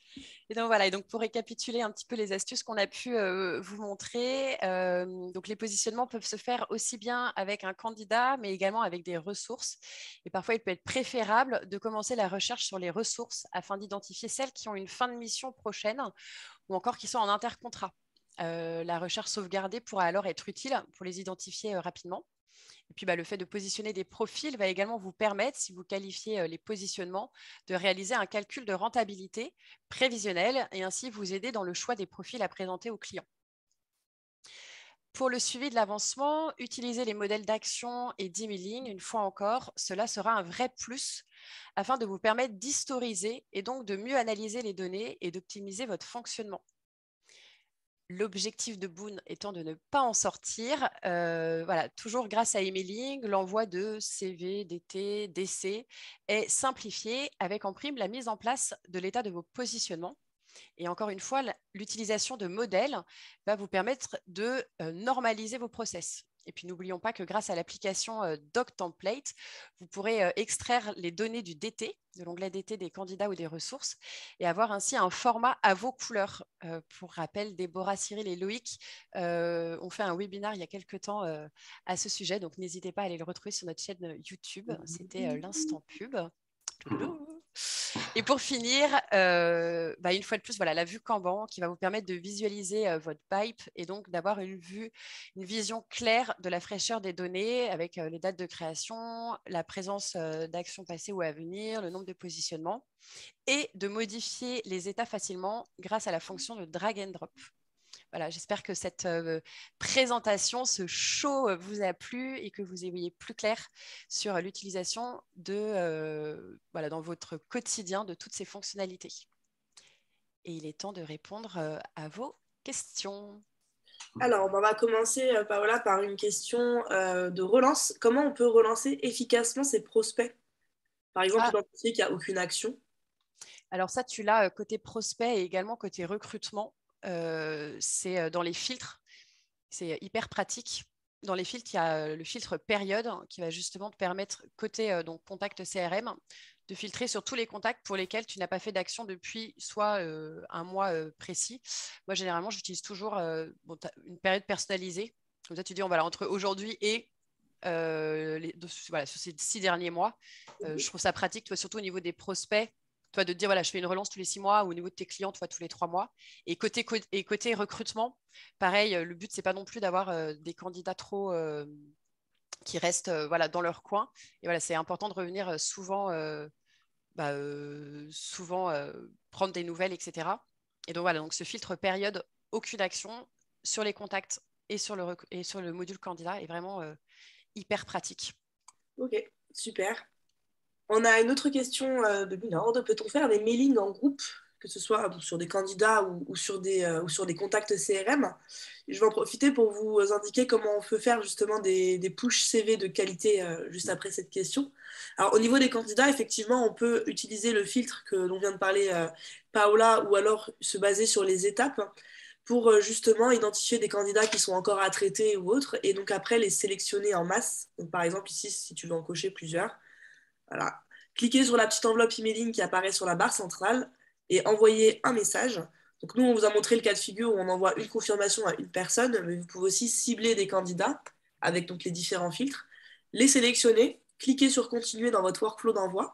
[SPEAKER 2] Et donc voilà, et donc pour récapituler un petit peu les astuces qu'on a pu euh, vous montrer, euh, donc les positionnements peuvent se faire aussi bien avec un candidat, mais également avec des ressources. Et parfois, il peut être préférable de commencer la recherche sur les ressources afin d'identifier celles qui ont une fin de mission prochaine ou encore qui sont en intercontrat. Euh, la recherche sauvegardée pourra alors être utile pour les identifier euh, rapidement. Et puis, bah, le fait de positionner des profils va également vous permettre, si vous qualifiez euh, les positionnements, de réaliser un calcul de rentabilité prévisionnel et ainsi vous aider dans le choix des profils à présenter aux clients. Pour le suivi de l'avancement, utilisez les modèles d'action et d'emailing. Une fois encore, cela sera un vrai plus afin de vous permettre d'historiser et donc de mieux analyser les données et d'optimiser votre fonctionnement. L'objectif de Boon étant de ne pas en sortir, euh, voilà, toujours grâce à emailing, l'envoi de C V, D T, D C est simplifié avec en prime la mise en place de l'état de vos positionnements. Et encore une fois, l'utilisation de modèles va vous permettre de euh, normaliser vos process. Et puis, n'oublions pas que grâce à l'application euh, DocTemplate, vous pourrez euh, extraire les données du D T, de l'onglet D T des candidats ou des ressources, et avoir ainsi un format à vos couleurs. Euh, pour rappel, Déborah, Cyril et Loïc euh, ont fait un webinaire il y a quelques temps euh, à ce sujet, donc n'hésitez pas à aller le retrouver sur notre chaîne YouTube. C'était euh, l'instant pub. Et pour finir, euh, bah une fois de plus, voilà, la vue Kanban qui va vous permettre de visualiser euh, votre pipe et donc d'avoir une vue, une vision claire de la fraîcheur des données avec euh, les dates de création, la présence euh, d'actions passées ou à venir, le nombre de positionnements et de modifier les états facilement grâce à la fonction de drag and drop. Voilà, j'espère que cette euh, présentation, ce show euh, vous a plu et que vous y voyez plus clair sur l'utilisation de, euh, voilà, dans votre quotidien de toutes ces fonctionnalités. Et il est temps de répondre euh, à vos questions.
[SPEAKER 1] Alors, on va commencer, euh, Paola, par une question euh, de relance. Comment on peut relancer efficacement ses prospects? Par exemple,
[SPEAKER 2] Ah,
[SPEAKER 1] identifier qu'il n'y a aucune action.
[SPEAKER 2] alors ça, tu l'as euh, côté prospect et également côté recrutement. Euh, c'est euh, dans les filtres. C'est hyper pratique. Dans les filtres, il y a euh, le filtre période hein, qui va justement te permettre, côté euh, donc, contact C R M, de filtrer sur tous les contacts pour lesquels tu n'as pas fait d'action depuis soit euh, un mois euh, précis. Moi, généralement, j'utilise toujours euh, bon, une période personnalisée. Comme ça, tu dis, on va là, entre aujourd'hui et euh, les, de, voilà, sur ces six derniers mois. Euh, je trouve ça pratique, toi, surtout au niveau des prospects. Toi, de te dire, voilà, je fais une relance tous les six mois ou au niveau de tes clients, toi, tous les trois mois. Et côté, et côté recrutement, pareil, le but, c'est pas non plus d'avoir euh, des candidats trop euh, qui restent euh, voilà, dans leur coin. Et voilà, c'est important de revenir euh, souvent, euh, bah, euh, souvent euh, prendre des nouvelles, et cetera. Et donc voilà, donc ce filtre période, aucune action sur les contacts et sur le, et sur le module candidat est vraiment euh, hyper pratique.
[SPEAKER 1] Ok, super. On a une autre question euh, de Binord. Peut-on faire des mailings en groupe, que ce soit bon, sur des candidats ou, ou sur des, euh, ou sur des contacts C R M? Je vais en profiter pour vous indiquer comment on peut faire justement des, des push C V de qualité euh, juste après cette question. Alors, au niveau des candidats, effectivement, on peut utiliser le filtre que l'on vient de parler, euh, Paola, ou alors se baser sur les étapes pour euh, justement identifier des candidats qui sont encore à traiter ou autres, et donc après les sélectionner en masse. Donc, par exemple, ici, si tu veux en cocher plusieurs, voilà. Cliquez sur la petite enveloppe emailing qui apparaît sur la barre centrale et envoyez un message. Donc nous, on vous a montré le cas de figure où on envoie une confirmation à une personne, mais vous pouvez aussi cibler des candidats avec donc les différents filtres, les sélectionner, cliquez sur continuer dans votre workflow d'envoi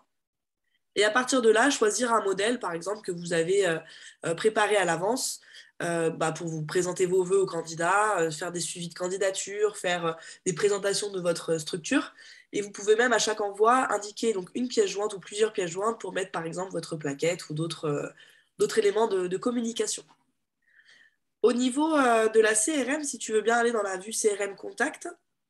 [SPEAKER 1] et à partir de là, choisir un modèle, par exemple, que vous avez euh, préparé à l'avance euh, bah, pour vous présenter vos vœux aux candidats, euh, faire des suivis de candidature, faire euh, des présentations de votre structure. Et vous pouvez même à chaque envoi indiquer donc, une pièce jointe ou plusieurs pièces jointes pour mettre par exemple votre plaquette ou d'autres euh, d'autres éléments de, de communication. Au niveau euh, de la C R M, si tu veux bien aller dans la vue C R M Contact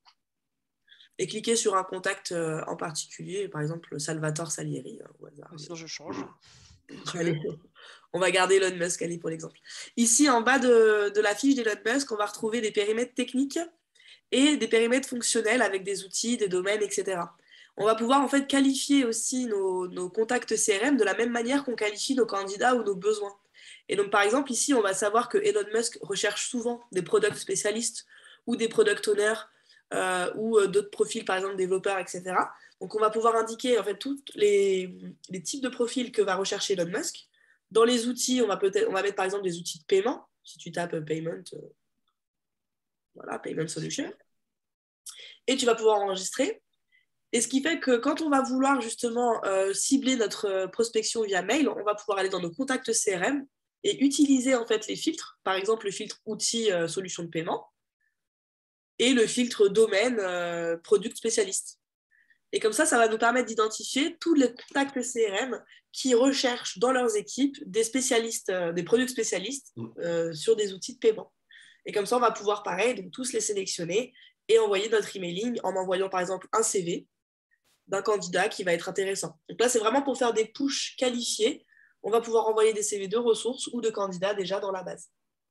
[SPEAKER 1] et cliquer sur un contact euh, en particulier, par exemple Salvatore Salieri, hein, au hasard.
[SPEAKER 2] Sinon, je change.
[SPEAKER 1] Tu Allez, on va garder Elon Musk, allez, pour l'exemple. Ici, en bas de, de la fiche d'Elon Musk, on va retrouver des périmètres techniques et des périmètres fonctionnels avec des outils, des domaines, et cetera. On va pouvoir en fait qualifier aussi nos, nos contacts C R M de la même manière qu'on qualifie nos candidats ou nos besoins. Et donc, par exemple, ici, on va savoir que Elon Musk recherche souvent des product spécialistes ou des product owners euh, ou euh, d'autres profils, par exemple développeurs, et cetera. Donc, on va pouvoir indiquer en fait tous les, les types de profils que va rechercher Elon Musk. Dans les outils, on va, peut-être, on va mettre par exemple des outils de paiement. Si tu tapes Payment, euh, voilà, Payment Solution. Et tu vas pouvoir enregistrer. Et ce qui fait que quand on va vouloir justement euh, cibler notre prospection via mail, on va pouvoir aller dans nos contacts C R M et utiliser en fait les filtres, par exemple le filtre outils euh, solution de paiement et le filtre domaine euh, product spécialiste. Et comme ça, ça va nous permettre d'identifier tous les contacts C R M qui recherchent dans leurs équipes des spécialistes, euh, des produits spécialistes euh, sur des outils de paiement. Et comme ça, on va pouvoir, pareil, donc tous les sélectionner et envoyer notre emailing en envoyant par exemple un C V d'un candidat qui va être intéressant. Donc là, c'est vraiment pour faire des pushs qualifiés. On va pouvoir envoyer des C V de ressources ou de candidats déjà dans la base.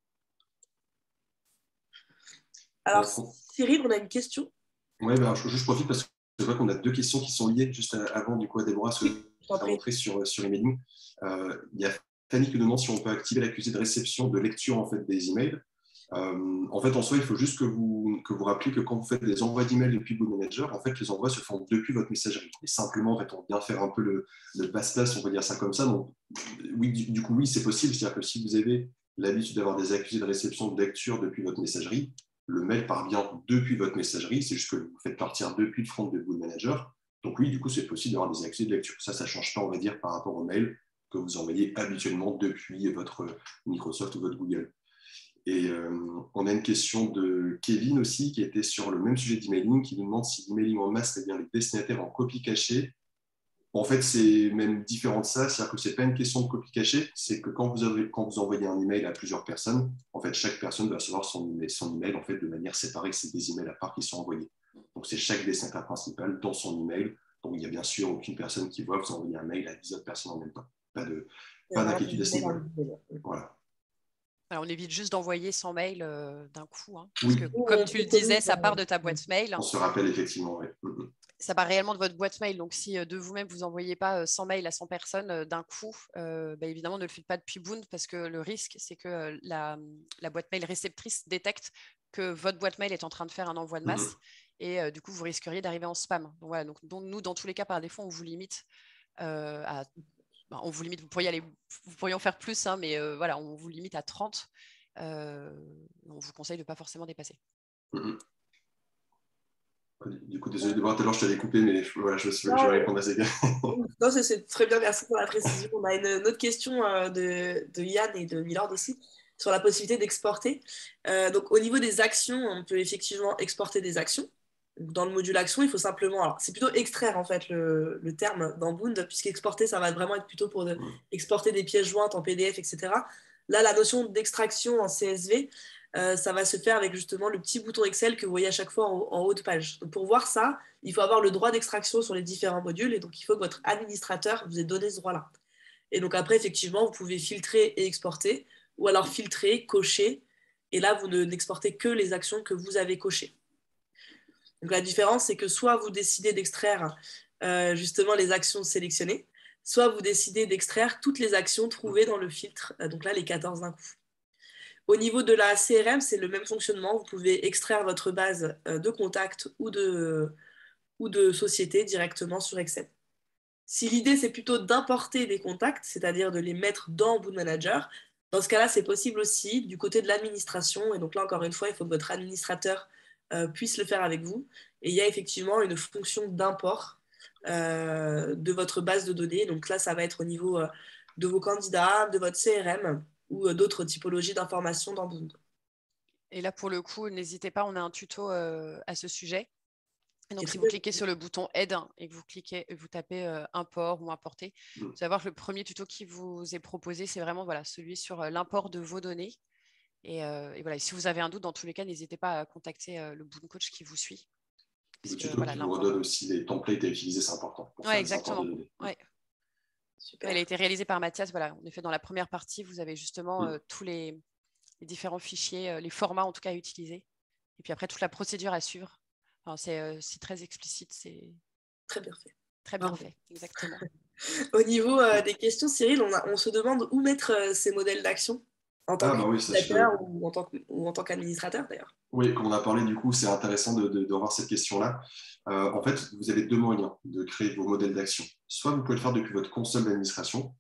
[SPEAKER 1] Alors, Cyril, on a une question.
[SPEAKER 3] Oui, ben, je, je profite parce que je vois qu'on a deux questions qui sont liées juste avant, du coup, à Déborah se montrer sur, sur emailing. Euh, il y a Fanny qui nous demande si on peut activer l'accusé de réception de lecture en fait, des emails. Euh, en fait, en soi, il faut juste que vous, que vous rappeliez que quand vous faites des envois d'emails depuis Boon Manager, en fait, les envois se font depuis votre messagerie. Et simplement, en fait, on vient faire un peu le, le passe-passe, on va dire ça comme ça. Donc, oui, du, du coup, oui, c'est possible. C'est-à-dire que si vous avez l'habitude d'avoir des accusés de réception de lecture depuis votre messagerie, le mail part bien depuis votre messagerie. C'est juste que vous faites partir depuis le front de Boon Manager. Donc oui, du coup, c'est possible d'avoir des accusés de lecture. Ça, ça ne change pas, on va dire, par rapport au mail que vous envoyez habituellement depuis votre Microsoft ou votre Google. Et euh, on a une question de Kevin aussi, qui était sur le même sujet d'emailing, qui nous demande si l'emailing en masse, c'est bien les destinataires en copie cachée. Bon, en fait, c'est même différent de ça, c'est-à-dire que ce n'est pas une question de copie cachée, c'est que quand vous, avez, quand vous envoyez un email à plusieurs personnes, en fait, chaque personne va recevoir son, son email en fait, de manière séparée, c'est des emails à part qui sont envoyés. Donc, c'est chaque destinataire principal dans son email. Donc, il n'y a bien sûr aucune personne qui voit vous envoyer un mail à dix autres personnes en même temps. Pas de, pas d'inquiétude à ce niveau-là. Voilà.
[SPEAKER 2] Alors, on évite juste d'envoyer cent mails euh, d'un coup, hein,
[SPEAKER 3] oui.
[SPEAKER 2] parce que comme tu le disais, ça part de ta boîte mail.
[SPEAKER 3] On se rappelle effectivement, oui.
[SPEAKER 2] Ça part réellement de votre boîte mail. Donc, si de vous-même, vous n'envoyez pas cent mails à cent personnes euh, d'un coup, euh, bah, évidemment, ne le faites pas depuis Boon, parce que le risque, c'est que euh, la, la boîte mail réceptrice détecte que votre boîte mail est en train de faire un envoi de masse. Mm-hmm. Et euh, du coup, vous risqueriez d'arriver en spam. Donc, voilà, donc, donc, nous, dans tous les cas, par défaut, on vous limite euh, à... On vous limite, vous pourriez, aller, vous pourriez en faire plus, hein, mais euh, voilà, on vous limite à trente. Euh, on vous conseille de ne pas forcément dépasser.
[SPEAKER 3] Mm-hmm. Du coup, désolé de voir tout à l'heure, je t'avais coupé, mais voilà, je, je, je vais répondre à ces gars.
[SPEAKER 1] Non, c'est très bien, merci pour la précision. On a une, une autre question euh, de, de Yann et de Milord aussi sur la possibilité d'exporter. Euh, donc, au niveau des actions, on peut effectivement exporter des actions. Donc, dans le module action, il faut simplement. Alors, c'est plutôt extraire en fait le, le terme dans Boond, puisqu'exporter, ça va vraiment être plutôt pour de, exporter des pièces jointes en P D F, et cetera. Là, la notion d'extraction en C S V, euh, ça va se faire avec justement le petit bouton Excel que vous voyez à chaque fois en, en haut de page. Donc, pour voir ça, il faut avoir le droit d'extraction sur les différents modules et donc il faut que votre administrateur vous ait donné ce droit-là. Et donc après, effectivement, vous pouvez filtrer et exporter ou alors filtrer, cocher et là, vous n'exportez que les actions que vous avez cochées. Donc la différence, c'est que soit vous décidez d'extraire euh, justement les actions sélectionnées, soit vous décidez d'extraire toutes les actions trouvées dans le filtre, donc là, les quatorze d'un coup. Au niveau de la C R M, c'est le même fonctionnement. Vous pouvez extraire votre base de contacts ou de, ou de sociétés directement sur Excel. Si l'idée, c'est plutôt d'importer des contacts, c'est-à-dire de les mettre dans Boon Manager, dans ce cas-là, c'est possible aussi du côté de l'administration. Et donc là, encore une fois, il faut que votre administrateur euh, puisse le faire avec vous. Et il y a effectivement une fonction d'import euh, de votre base de données. Donc là, ça va être au niveau euh, de vos candidats, de votre C R M ou euh, d'autres typologies d'informations dans Boon.
[SPEAKER 2] Et là, pour le coup, n'hésitez pas, on a un tuto euh, à ce sujet. Et donc, si vous cliquez sur le bouton Aide et que vous cliquez, vous tapez euh, import ou importer, vous allez voir que le premier tuto qui vous est proposé, c'est vraiment voilà, celui sur euh, l'import de vos données. Et, euh, et voilà, si vous avez un doute, dans tous les cas, n'hésitez pas à contacter euh, le Boon Coach qui vous suit.
[SPEAKER 3] Le tuto que, voilà, qui vous redonne aussi les templates à utiliser, c'est important.
[SPEAKER 2] Oui, exactement. Ouais. Super. Elle a été réalisée par Mathias. Voilà, en effet, dans la première partie, vous avez justement mmh. euh, tous les, les différents fichiers, euh, les formats en tout cas à utiliser. Et puis après, toute la procédure à suivre. Enfin, c'est euh, très explicite, c'est
[SPEAKER 1] très bien fait.
[SPEAKER 2] Très bien fait, exactement.
[SPEAKER 1] Au niveau euh, des questions, Cyril, on, a, on se demande où mettre euh, ces modèles d'action en tant ah, qu'utilisateur bah oui, ou en tant, ou en tant qu'administrateur d'ailleurs.
[SPEAKER 3] Oui, comme on a parlé, du coup, c'est intéressant de, de, de voir cette question-là. Euh, en fait, vous avez deux moyens de créer vos modèles d'action. Soit vous pouvez le faire depuis votre console d'administration.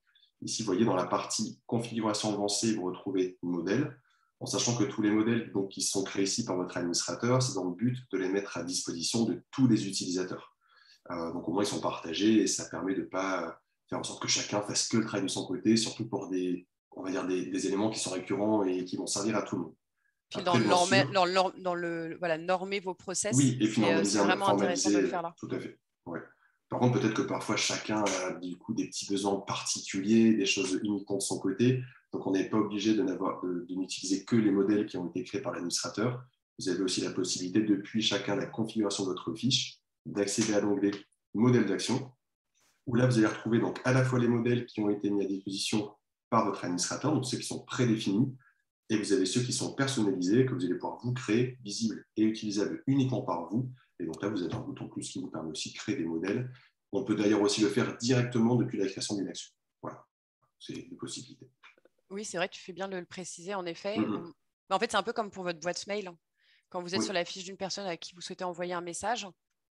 [SPEAKER 3] Ici, vous voyez, dans la partie configuration avancée, vous retrouvez modèle, en sachant que tous les modèles donc, qui sont créés ici par votre administrateur, c'est dans le but de les mettre à disposition de tous les utilisateurs. Euh, donc au moins, ils sont partagés et ça permet de ne pas faire en sorte que chacun fasse que le travail de son côté, surtout pour des, on va dire des, des éléments qui sont récurrents et qui vont servir à tout le monde.
[SPEAKER 2] Puis
[SPEAKER 3] Après,
[SPEAKER 2] dans,
[SPEAKER 3] bien
[SPEAKER 2] normer,
[SPEAKER 3] sûr,
[SPEAKER 2] dans, le, dans le voilà, normer vos process,
[SPEAKER 3] oui, et puis
[SPEAKER 2] c'est
[SPEAKER 3] normaliser,
[SPEAKER 2] vraiment intéressant de le
[SPEAKER 3] formaliser,
[SPEAKER 2] faire là.
[SPEAKER 3] tout à fait. Ouais. Par contre, peut-être que parfois chacun a du coup des petits besoins particuliers, des choses uniquement de son côté. Donc, on n'est pas obligé de, de, de n'utiliser que les modèles qui ont été créés par l'administrateur. Vous avez aussi la possibilité, depuis chacun la configuration de votre fiche, d'accéder à l'onglet modèle d'action, où là, vous allez retrouver donc à la fois les modèles qui ont été mis à disposition par votre administrateur, donc ceux qui sont prédéfinis, et vous avez ceux qui sont personnalisés, que vous allez pouvoir vous créer, visibles et utilisables uniquement par vous. Et donc là, vous avez un bouton plus qui vous permet aussi de créer des modèles. On peut d'ailleurs aussi le faire directement depuis la création d'une action. Voilà, c'est une possibilité.
[SPEAKER 2] Oui, c'est vrai, tu fais bien de le préciser, en effet.
[SPEAKER 3] Mm-hmm.
[SPEAKER 2] Mais en fait, c'est un peu comme pour votre boîte mail. Quand vous êtes
[SPEAKER 3] Oui.
[SPEAKER 2] sur la fiche d'une personne à qui vous souhaitez envoyer un message,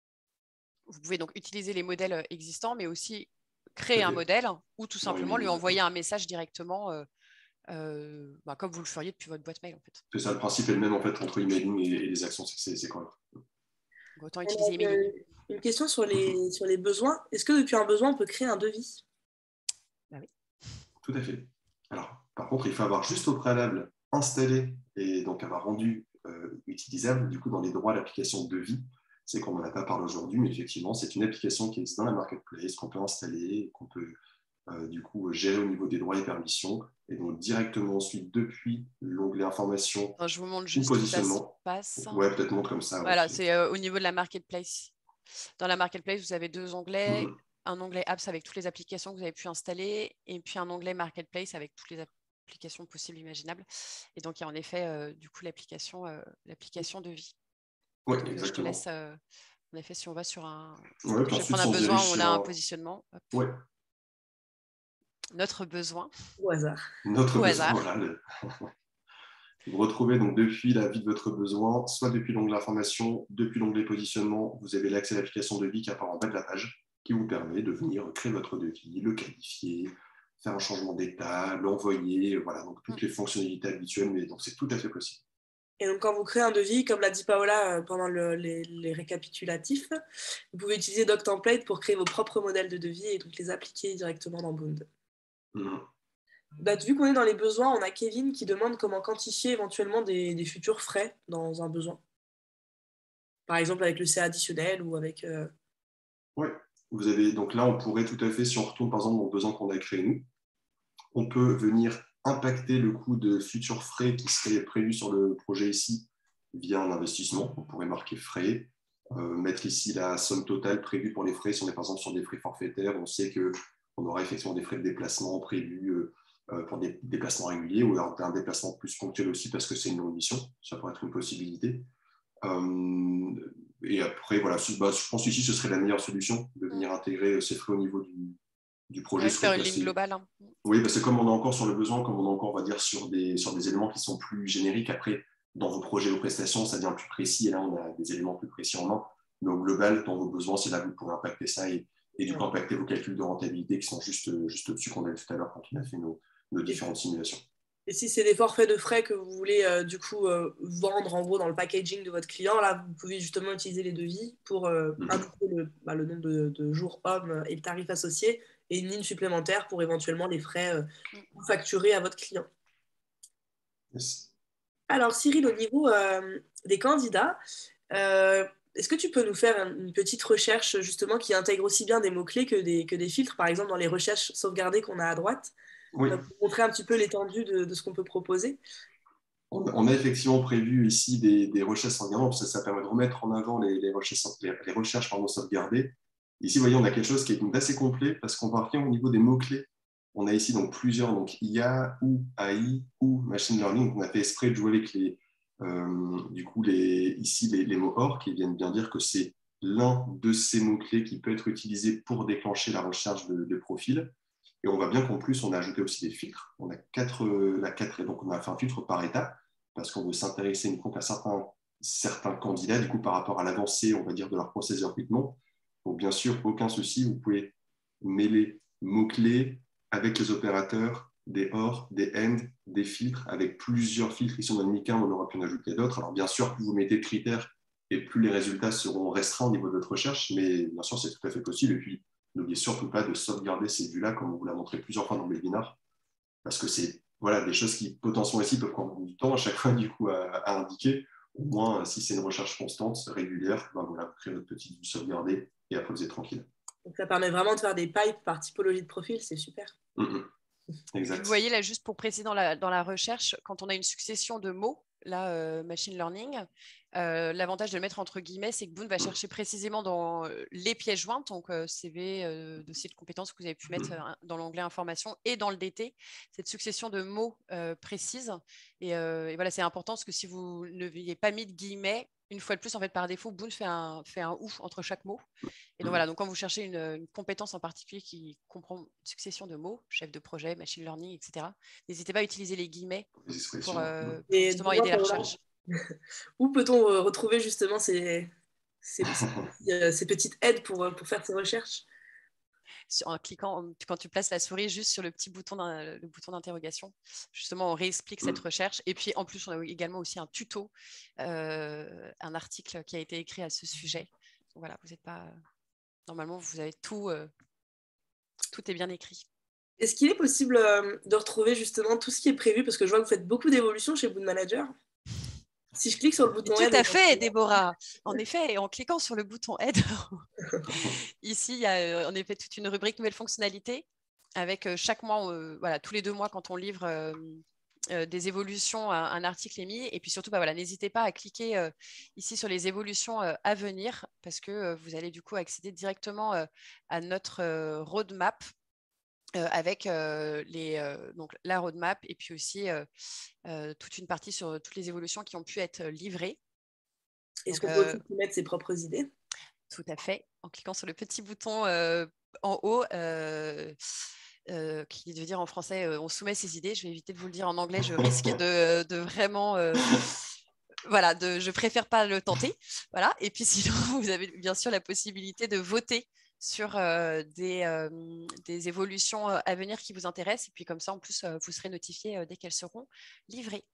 [SPEAKER 2] vous pouvez donc utiliser les modèles existants, mais aussi créer un modèle ou tout simplement lui envoyer un message directement, euh, euh, bah, comme vous le feriez depuis votre boîte mail. En fait.
[SPEAKER 3] C'est ça, le principe est le même en fait, entre emailing et, et les actions, c'est correct.
[SPEAKER 2] Donc, autant utiliser emailing.
[SPEAKER 1] Une question sur les, sur les besoins. Est-ce que depuis un besoin, on peut créer un devis?
[SPEAKER 2] Bah oui.
[SPEAKER 3] Tout à fait. Alors, par contre, il faut avoir juste au préalable installé et donc avoir rendu euh, utilisable, du coup, dans les droits à l'application de devis. C'est qu'on n'en a pas parlé aujourd'hui, mais effectivement, c'est une application qui existe dans la marketplace, qu'on peut installer, qu'on peut euh, du coup gérer au niveau des droits et permissions, et donc directement ensuite depuis l'onglet information
[SPEAKER 2] non, je vous montre
[SPEAKER 3] ou
[SPEAKER 2] juste
[SPEAKER 3] positionnement.
[SPEAKER 2] où ça se passe.
[SPEAKER 3] Ouais, peut-être montre comme ça.
[SPEAKER 2] Voilà,
[SPEAKER 3] ouais.
[SPEAKER 2] c'est euh, au niveau de la marketplace. Dans la marketplace, vous avez deux onglets.
[SPEAKER 3] Mm-hmm.
[SPEAKER 2] Un onglet apps avec toutes les applications que vous avez pu installer, et puis un onglet marketplace avec toutes les applications possibles, imaginables. Et donc, il y a en effet, euh, du coup, l'application euh, l'application de vie.
[SPEAKER 3] Ouais,
[SPEAKER 2] donc,
[SPEAKER 3] exactement.
[SPEAKER 2] je te laisse, euh, en effet, si on va sur un...
[SPEAKER 3] Ouais,
[SPEAKER 2] je vais prendre un besoin où on a un positionnement. Hop.
[SPEAKER 3] Ouais.
[SPEAKER 2] Notre besoin.
[SPEAKER 1] Au hasard.
[SPEAKER 3] Notre
[SPEAKER 2] Au
[SPEAKER 3] besoin,
[SPEAKER 2] hasard.
[SPEAKER 3] voilà. Le... Vous retrouvez donc depuis la vie de votre besoin, soit depuis l'onglet information, depuis l'onglet positionnement, vous avez l'accès à l'application devis qui apparaît en bas de la page, qui vous permet de venir créer votre devis, le qualifier, faire un changement d'état, l'envoyer, voilà, donc toutes les fonctionnalités habituelles, mais donc c'est tout à fait possible.
[SPEAKER 1] Et donc, quand vous créez un devis, comme l'a dit Paola pendant le, les, les récapitulatifs, vous pouvez utiliser DocTemplate pour créer vos propres modèles de devis et donc les appliquer directement dans Bound.
[SPEAKER 3] Mmh.
[SPEAKER 1] Bah, vu qu'on est dans les besoins, on a Kevin qui demande comment quantifier éventuellement des, des futurs frais dans un besoin. Par exemple, avec le C A additionnel ou avec... Euh...
[SPEAKER 3] Oui, vous avez, donc là, on pourrait tout à fait, si on retourne par exemple au besoin qu'on a créé nous, on peut venir impacter le coût de futurs frais qui seraient prévus sur le projet ici via un investissement. On pourrait marquer frais, euh, mettre ici la somme totale prévue pour les frais. Si on est par exemple sur des frais forfaitaires, on sait qu'on aura effectivement des frais de déplacement prévus euh, pour des déplacements réguliers ou alors un déplacement plus ponctuel aussi parce que c'est une longue mission. Ça pourrait être une possibilité. Euh, et après, voilà, bah, je pense ici ce serait la meilleure solution de venir intégrer ces frais au niveau du, du projet.
[SPEAKER 2] Ouais, faire une ligne globale. Hein.
[SPEAKER 3] Oui, parce que comme on est encore sur le besoin, comme on est encore, on va dire, sur des, sur des éléments qui sont plus génériques, après, dans vos projets ou prestations, ça devient plus précis, et là, on a des éléments plus précis en main. Mais au global, dans vos besoins, c'est là que vous pourrez impacter ça et, et du coup, impacter vos calculs de rentabilité qui sont juste, juste au-dessus qu'on a vu tout à l'heure quand on a fait nos, nos différentes simulations.
[SPEAKER 1] Et si c'est des forfaits de frais que vous voulez euh, du coup euh, vendre en gros dans le packaging de votre client, là vous pouvez justement utiliser les devis pour euh, mm-hmm. indiquer le, bah, le nombre de, de jours hommes et le tarif associé et une ligne supplémentaire pour éventuellement les frais euh, mm-hmm. facturés à votre client.
[SPEAKER 3] Yes.
[SPEAKER 1] Alors Cyril, au niveau euh, des candidats, euh, est-ce que tu peux nous faire une petite recherche justement qui intègre aussi bien des mots-clés que des, que des filtres, par exemple dans les recherches sauvegardées qu'on a à droite?
[SPEAKER 3] Oui.
[SPEAKER 1] Pour montrer un petit peu l'étendue de, de ce qu'on peut proposer.
[SPEAKER 3] On a effectivement prévu ici des, des recherches sauvegardées, parce que ça permet de remettre en avant les, les recherches, les, les recherches pardon, sauvegardées. Ici, vous voyez, on a quelque chose qui est assez complet, parce qu'on va regarder au niveau des mots-clés. On a ici donc plusieurs, donc I A, ou A I, ou Machine Learning. Donc, on a fait exprès de jouer avec les, euh, du coup, les, ici les, les mots or, qui viennent bien dire que c'est l'un de ces mots-clés qui peut être utilisé pour déclencher la recherche de, de profil. Et on voit bien qu'en plus, on a ajouté aussi des filtres. On a quatre, la quatre, donc on a fait un filtre par étape, parce qu'on veut s'intéresser uniquement à certains, certains candidats, du coup, par rapport à l'avancée, on va dire, de leur processus de recrutement. Donc, bien sûr, aucun souci, vous pouvez mêler mots-clés, avec les opérateurs, des or, des end, des filtres, avec plusieurs filtres. Ici, on en a mis qu'un, on aurait pu en ajouter d'autres. Alors, bien sûr, plus vous mettez de critères et plus les résultats seront restreints au niveau de votre recherche, mais bien sûr, c'est tout à fait possible. Et puis, n'oubliez surtout pas de sauvegarder ces vues-là, comme on vous l'a montré plusieurs fois dans le webinaire, parce que c'est voilà, des choses qui, potentiellement ici, peuvent prendre du temps à chaque fois, du coup, à, à indiquer. Au moins, si c'est une recherche constante, régulière, ben voilà, vous créez votre petite vue sauvegardée et après, vous êtes tranquille.
[SPEAKER 1] Donc, ça permet vraiment de faire des pipes par typologie de profil, c'est super.
[SPEAKER 3] Mm-hmm. Exact.
[SPEAKER 2] Vous voyez là, juste pour préciser dans la, dans la recherche, quand on a une succession de mots, là, euh, machine learning, euh, l'avantage de le mettre entre guillemets, c'est que Boone va chercher précisément dans les pièces jointes, donc euh, C V, euh, dossier de compétences que vous avez pu mettre euh, dans l'onglet information et dans le D T, cette succession de mots euh, précise. Et, euh, et voilà, c'est important parce que si vous n'aviez pas mis de guillemets, une fois de plus, en fait, par défaut, Boone fait un, fait un ouf entre chaque mot. Et donc voilà, donc quand vous cherchez une, une compétence en particulier qui comprend une succession de mots, chef de projet, machine learning, et cetera, n'hésitez pas à utiliser les guillemets pour, euh, pour justement aider la recherche.
[SPEAKER 1] Où peut-on euh, retrouver justement ces, ces, ces, petits, euh, ces petites aides pour, pour faire ces recherches?
[SPEAKER 2] En cliquant, quand tu places la souris juste sur le petit bouton le bouton d'interrogation, justement, on réexplique cette recherche. Et puis, en plus, on a également aussi un tuto, euh, un article qui a été écrit à ce sujet. Donc, voilà, vous n'êtes pas... Normalement, vous avez tout... Euh... Tout est bien écrit.
[SPEAKER 1] Est-ce qu'il est possible euh, de retrouver justement tout ce qui est prévu? Parce que je vois que vous faites beaucoup d'évolutions chez Boone Manager. Si je clique sur le bouton
[SPEAKER 2] Tout
[SPEAKER 1] Aide...
[SPEAKER 2] Tout à fait, Déborah. En effet, en cliquant sur le bouton Aide, ici, il y a en effet toute une rubrique nouvelles fonctionnalités avec euh, chaque mois, euh, voilà, tous les deux mois, quand on livre euh, euh, des évolutions, un, un article est mis. Et puis surtout, bah, voilà, n'hésitez pas à cliquer euh, ici sur les évolutions euh, à venir parce que euh, vous allez du coup accéder directement euh, à notre euh, roadmap. Euh, avec euh, les, euh, donc, la roadmap et puis aussi euh, euh, toute une partie sur toutes les évolutions qui ont pu être livrées.
[SPEAKER 1] Est-ce qu'on peut aussi mettre ses propres idées?
[SPEAKER 2] Tout à fait, en cliquant sur le petit bouton euh, en haut euh, euh, qui veut dire en français euh, on soumet ses idées. Je vais éviter de vous le dire en anglais, je risque de, de vraiment... Euh, voilà, de, je préfère pas le tenter. Voilà. Et puis sinon, vous avez bien sûr la possibilité de voter sur euh, des, euh, des évolutions à venir qui vous intéressent. Et puis comme ça, en plus, euh, vous serez notifié euh, dès qu'elles seront livrées.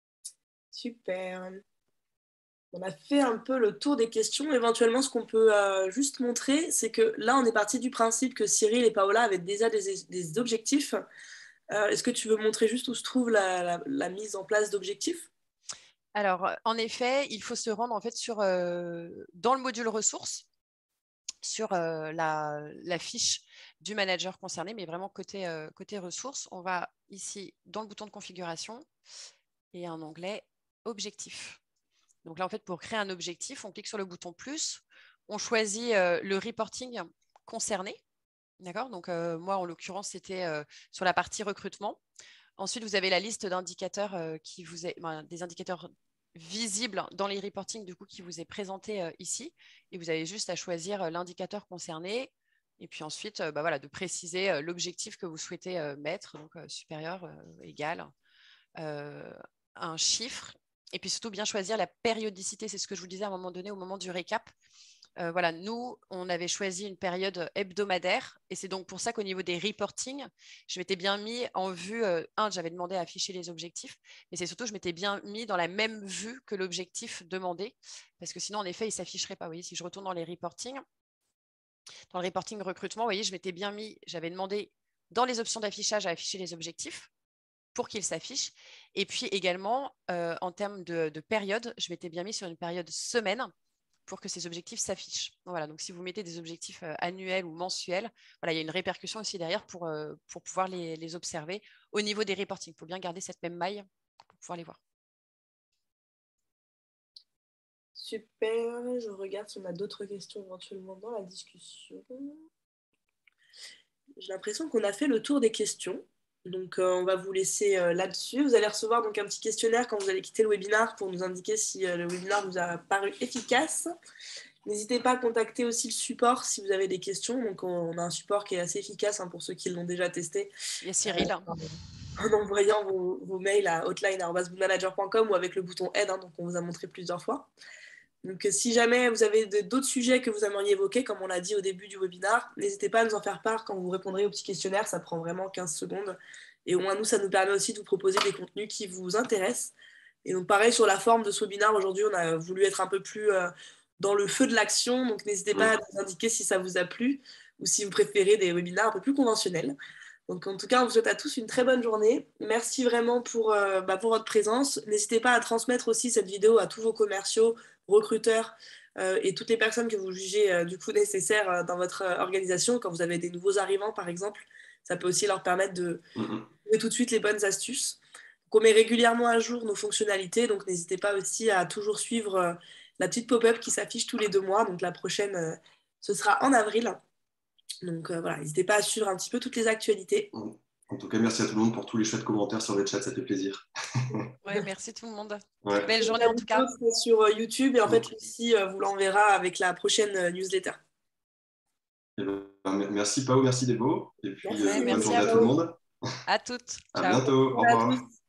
[SPEAKER 1] Super. On a fait un peu le tour des questions. Éventuellement, ce qu'on peut euh, juste montrer, c'est que là, on est parti du principe que Cyril et Paola avaient déjà des, des objectifs. Euh, est-ce que tu veux montrer juste où se trouve la, la, la mise en place d'objectifs?
[SPEAKER 2] Alors, en effet, il faut se rendre en fait sur, euh, dans le module ressources, sur euh, la, la fiche du manager concerné, mais vraiment côté, euh, côté ressources. On va ici dans le bouton de configuration et un onglet objectif. Donc là, en fait, pour créer un objectif, on clique sur le bouton plus, on choisit euh, le reporting concerné. D'accord. Donc, euh, moi, en l'occurrence, c'était euh, sur la partie recrutement. Ensuite, vous avez la liste d'indicateurs euh, qui vous est, ben, des indicateurs visibles dans les reportings du coup qui vous est présenté euh, ici. Et vous avez juste à choisir euh, l'indicateur concerné. Et puis ensuite, euh, bah, voilà, de préciser euh, l'objectif que vous souhaitez euh, mettre, donc euh, supérieur, euh, égal, euh, un chiffre. Et puis surtout, bien choisir la périodicité. C'est ce que je vous disais à un moment donné, au moment du récap. Euh, voilà, nous, on avait choisi une période hebdomadaire et c'est donc pour ça qu'au niveau des reporting, je m'étais bien mis en vue, euh, un, j'avais demandé à afficher les objectifs, mais c'est surtout, je m'étais bien mis dans la même vue que l'objectif demandé, parce que sinon, en effet, il ne s'afficherait pas. Vous voyez, si je retourne dans les reporting, dans le reporting recrutement, vous voyez, je m'étais bien mis, j'avais demandé dans les options d'affichage à afficher les objectifs pour qu'ils s'affichent. Et puis également, euh, en termes de, de période, je m'étais bien mis sur une période semaine pour que ces objectifs s'affichent. Voilà, donc si vous mettez des objectifs euh, annuels ou mensuels, voilà, il y a une répercussion aussi derrière pour, euh, pour pouvoir les, les observer au niveau des reportings. Il faut bien garder cette même maille pour pouvoir les voir.
[SPEAKER 1] Super, je regarde si on a d'autres questions éventuellement dans la discussion. J'ai l'impression qu'on a fait le tour des questions. Donc, euh, on va vous laisser euh, là-dessus. Vous allez recevoir donc un petit questionnaire quand vous allez quitter le webinaire pour nous indiquer si euh, le webinaire vous a paru efficace. N'hésitez pas à contacter aussi le support si vous avez des questions. Donc, on, on a un support qui est assez efficace hein, pour ceux qui l'ont déjà testé.
[SPEAKER 2] Il y a Cyril.
[SPEAKER 1] Euh, en envoyant vos, vos mails à hotline arobase boone manager point com ou avec le bouton aide, hein, donc on vous a montré plusieurs fois. Donc, si jamais vous avez d'autres sujets que vous aimeriez évoquer, comme on l'a dit au début du webinaire, n'hésitez pas à nous en faire part quand vous répondrez au petit questionnaire. Ça prend vraiment quinze secondes. Et au moins, nous, ça nous permet aussi de vous proposer des contenus qui vous intéressent. Et donc, pareil, sur la forme de ce webinaire, aujourd'hui, on a voulu être un peu plus euh, dans le feu de l'action. Donc, n'hésitez pas à nous indiquer si ça vous a plu ou si vous préférez des webinaires un peu plus conventionnels. Donc, en tout cas, on vous souhaite à tous une très bonne journée. Merci vraiment pour, euh, bah, pour votre présence. N'hésitez pas à transmettre aussi cette vidéo à tous vos commerciaux, recruteurs euh, et toutes les personnes que vous jugez euh, du coup nécessaires euh, dans votre euh, organisation. Quand vous avez des nouveaux arrivants, par exemple, ça peut aussi leur permettre de trouver tout de suite les bonnes astuces. Donc, on met régulièrement à jour nos fonctionnalités, donc n'hésitez pas aussi à toujours suivre euh, la petite pop-up qui s'affiche tous les deux mois. Donc, la prochaine, euh, ce sera en avril. Donc euh, voilà, n'hésitez pas à suivre un petit peu toutes les actualités.
[SPEAKER 3] En tout cas, merci à tout le monde pour tous les chouettes commentaires sur le chat, ça fait plaisir.
[SPEAKER 2] Ouais, merci tout le monde.
[SPEAKER 3] Ouais.
[SPEAKER 2] Belle journée en tout cas.
[SPEAKER 1] Sur euh, YouTube et en fait, Lucie euh, vous l'enverra avec la prochaine euh, newsletter.
[SPEAKER 3] Et ben, merci Pao, merci Débo. Et puis,
[SPEAKER 2] Merci,
[SPEAKER 3] euh, bonne
[SPEAKER 2] merci
[SPEAKER 3] journée
[SPEAKER 2] à
[SPEAKER 3] à tout le monde.
[SPEAKER 2] À toutes.
[SPEAKER 3] À
[SPEAKER 2] Ciao.
[SPEAKER 3] bientôt. Au revoir.